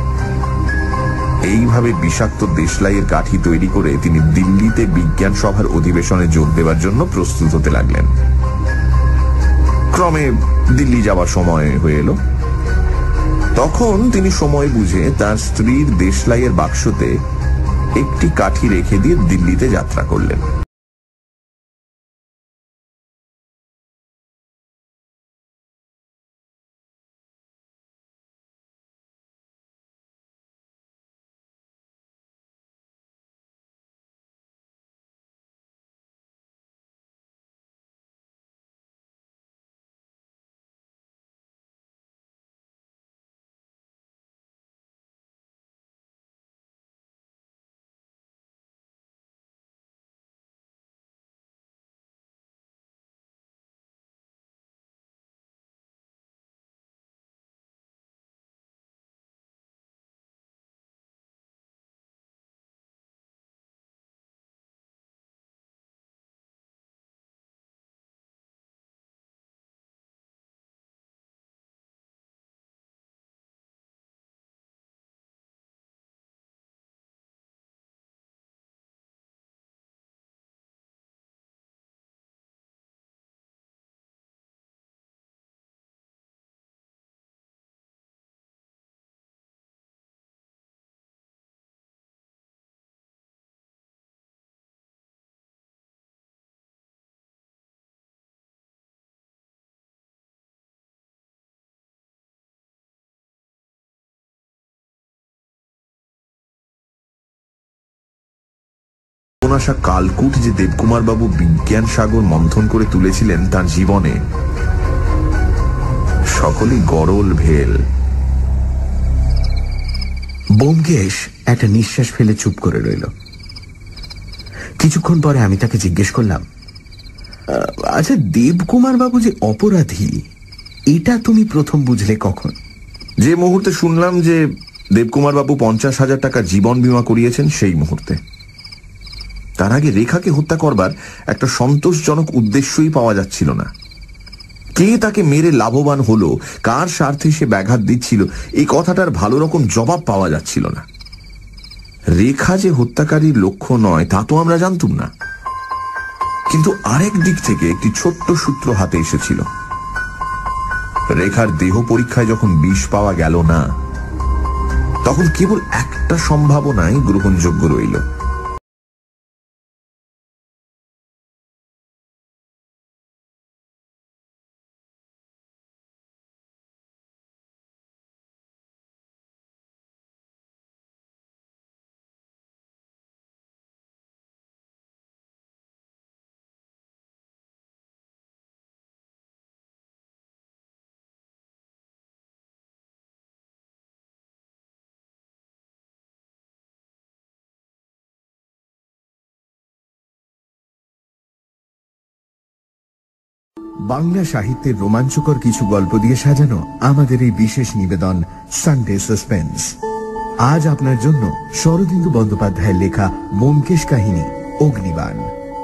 এইভাবে বিষাক্ত দেশলাইয়ের কাঠি তৈরি করে তিনি দিল্লিতে বিজ্ঞান সভার অধিবেশনে যোগ দেওয়ার জন্য প্রস্তুত হতে লাগলেন। ক্রমে দিল্লি যাওয়ার সময় হয়ে এলো। তখন তিনি সময় বুঝে তার স্ত্রীর দেশলাইয়ের বাক্সতে একটি কাঠি রেখে দিয়ে দিল্লিতে যাত্রা করলেন। আসা কালকুট যে দেবকুমার বাবু বিজ্ঞান সাগর মন্থন করে তুলেছিলেন তার জীবনে, সকলেই গরল ভেল। ব্যোমকেশ একটা নিঃশ্বাস ফেলে চুপ করে রইল। কিছুক্ষণ পরে আমি তাকে জিজ্ঞেস করলাম, আচ্ছা, দেবকুমার বাবু যে অপরাধী এটা তুমি প্রথম বুঝলে কখন? যে মুহূর্তে শুনলাম যে দেবকুমার বাবু পঞ্চাশ হাজার টাকা জীবন বীমা করিয়েছেন সেই মুহূর্তে। তার আগে রেখাকে হত্যা করবার একটা সন্তোষজনক উদ্দেশ্যই পাওয়া যাচ্ছিল না। কে তাকে মেরে লাভবান হলো, কার স্বার্থে সে ব্যাঘাত দিচ্ছিল, এই কথাটার ভালো রকম জবাব পাওয়া যাচ্ছিল না। রেখা যে হত্যাকারীর লক্ষ্য নয় তা তো আমরা জানতুম না, কিন্তু আরেক দিক থেকে একটি ছোট্ট সূত্র হাতে এসেছিল। রেখার দেহ পরীক্ষায় যখন বিষ পাওয়া গেল না, তখন কেবল একটা সম্ভাবনাই গ্রহণযোগ্য রইল। বাংলা সাহিত্যের রোমাঞ্চকর কিছু গল্প দিয়ে সাজানো আমাদের এই বিশেষ নিবেদন সানডে সাসপেন্স। আজ আপনার জন্য শরদিন্দু বন্দ্যোপাধ্যায়ের লেখা ব্যোমকেশ কাহিনী অগ্নিবাণ।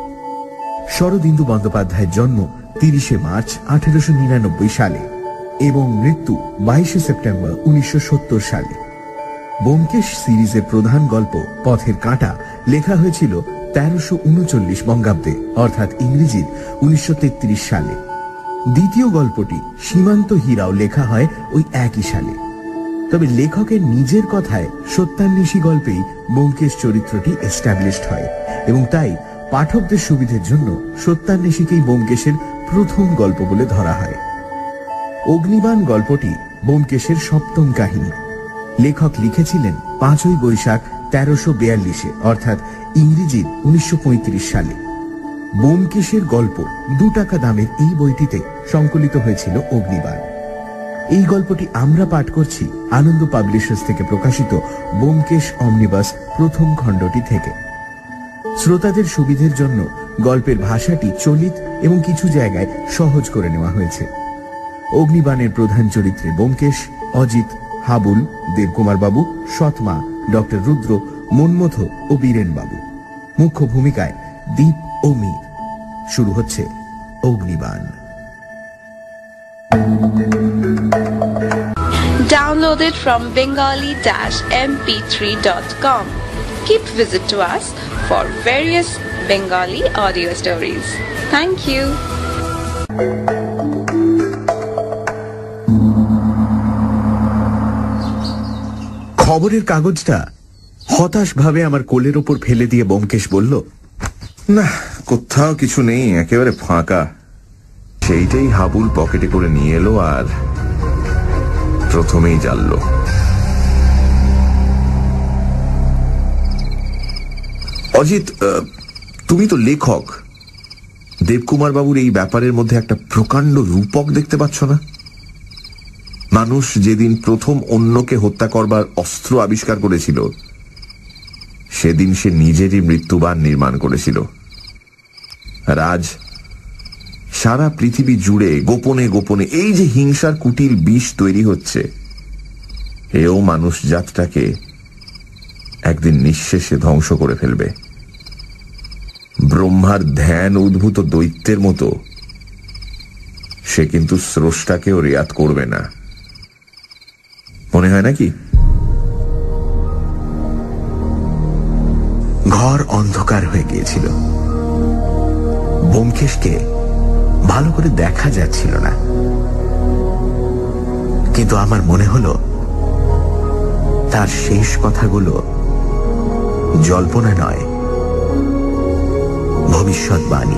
শরদিন্দু বন্দ্যোপাধ্যায়ের জন্ম তিরিশে মার্চ আঠেরোশো নিরানব্বই সালে এবং মৃত্যু বাইশে সেপ্টেম্বর উনিশশো সত্তর সালে। ব্যোমকেশ সিরিজের প্রধান গল্প পথের কাঁটা লেখা হয়েছিল তেরোশো উনচল্লিশ বঙ্গাব্দে, অর্থাৎ ইংরেজির উনিশশো তেত্রিশ সালে। দ্বিতীয় গল্পটি সীমান্ত হীরাও লেখা হয় ওই একই সালে। তবে লেখকের নিজের কথায় সত্যান্বেষী গল্পেই ব্যোমকেশ চরিত্রটি এস্টাবলিশড হয় এবং তাই পাঠকদের সুবিধের জন্য সত্যান্বেষীকেই ব্যোমকেশের প্রথম গল্প বলে ধরা হয়। অগ্নিবাণ গল্পটি ব্যোমকেশের সপ্তম কাহিনী। লেখক লিখেছিলেন পাঁচই বৈশাখ তেরোশো বিয়াল্লিশে, অর্থাৎ ইংরেজির উনিশশো পঁয়ত্রিশ সালে। ব্যোমকেশের গল্প দু টাকা দামের এই বইটিতে সংকলিত হয়েছিল অগ্নিবাণ। এই গল্পটি আমরা পাঠ করছি আনন্দ পাবলিশার্স থেকে প্রকাশিত ব্যোমকেশ অমনিবাস প্রথম খণ্ডটি থেকে। শ্রোতাদের সুবিধের জন্য গল্পের ভাষাটি চলিত এবং কিছু জায়গায় সহজ করে নেওয়া হয়েছে। অগ্নিবাণের প্রধান চরিত্রে ব্যোমকেশ, অজিত, হাবুল, দেবকুমার বাবু, সৎমা, ডক্টর রুদ্র, মন্মথ ও বীরেন বাবু। মুখ্য ভূমিকায় দীপ ও মীর। শুরু হচ্ছে অগ্নিবাণ। Downloaded from bengali dash m p three dot com. Keep visit to us for various Bengali audio stories. Thank you. খবরের কাগজটা হতাশ ভাবে আমার কোলের ওপর ফেলে দিয়ে ব্যোমকেশ বলল, না, কোথাও কিছু নেই, একেবারে ফাঁকা। সেইটাই হাবুল পকেটে করে নিয়ে এলো আর প্রথমেই জ্বাললো। অজিত, তুমি তো লেখক, দেবকুমার বাবুর এই ব্যাপারের মধ্যে একটা প্রকাণ্ড রূপক দেখতে পাচ্ছ না? মানুষ যেদিন প্রথম অন্যকে হত্যা করবার অস্ত্র আবিষ্কার করেছিল, সেদিন সে নিজেরই মৃত্যুবাণ নির্মাণ করেছিল। আর আজ সারা পৃথিবী জুড়ে গোপনে গোপনে এই যে হিংসার কুটিল বিষ তৈরি হচ্ছে, এও মানুষ জাতটাকে একদিন নিঃশেষে ধ্বংস করে ফেলবে। ব্রহ্মার ধ্যান উদ্ভূত দৈত্যের মতো সে কিন্তু স্রষ্টাকেও রেয়াত করবে না, মনে হয় নাকি? ঘর অন্ধকার হয়ে গিয়েছিল। ব্যোমকেশকে ভালো করে দেখা যাচ্ছিল না, কিন্তু আমার মনে হলো তার শেষ কথাগুলো জল্পনা নয়, ভবিষ্যৎবাণী।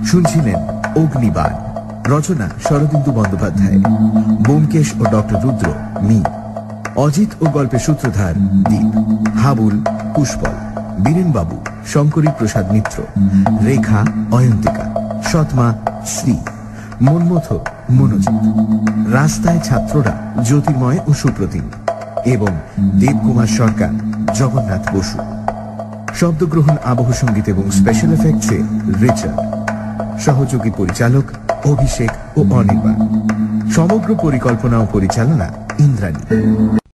শুনছিলেন অগ্নিবাণ, রচনা শরদিন্দু বন্দ্যোপাধ্যায়, ব্যোমকেশ ও ডক্টর রুদ্র মি, অজিত ও গল্পের সূত্রধার দীপ, হাবুল পুষ্পল, বীরেনবাবু শঙ্করী প্রসাদ মিত্র, রেখা অয়ন্তিকা, সৎমা শ্রী, মনমথ মনোজিৎ, রাস্তায় ছাত্ররা জ্যোতির্ময় ও সুপ্রতিম এবং দেবকুমার সরকার জগন্নাথ বসু। শব্দগ্রহণ, আবহ সঙ্গীত এবং স্পেশাল এফেক্টসে রিচার্ড। সহযোগী পরিচালক অভিষেক ও অনির্বাণ। সমগ্র পরিকল্পনা ও পরিচালনা ইন্দ্রাণী।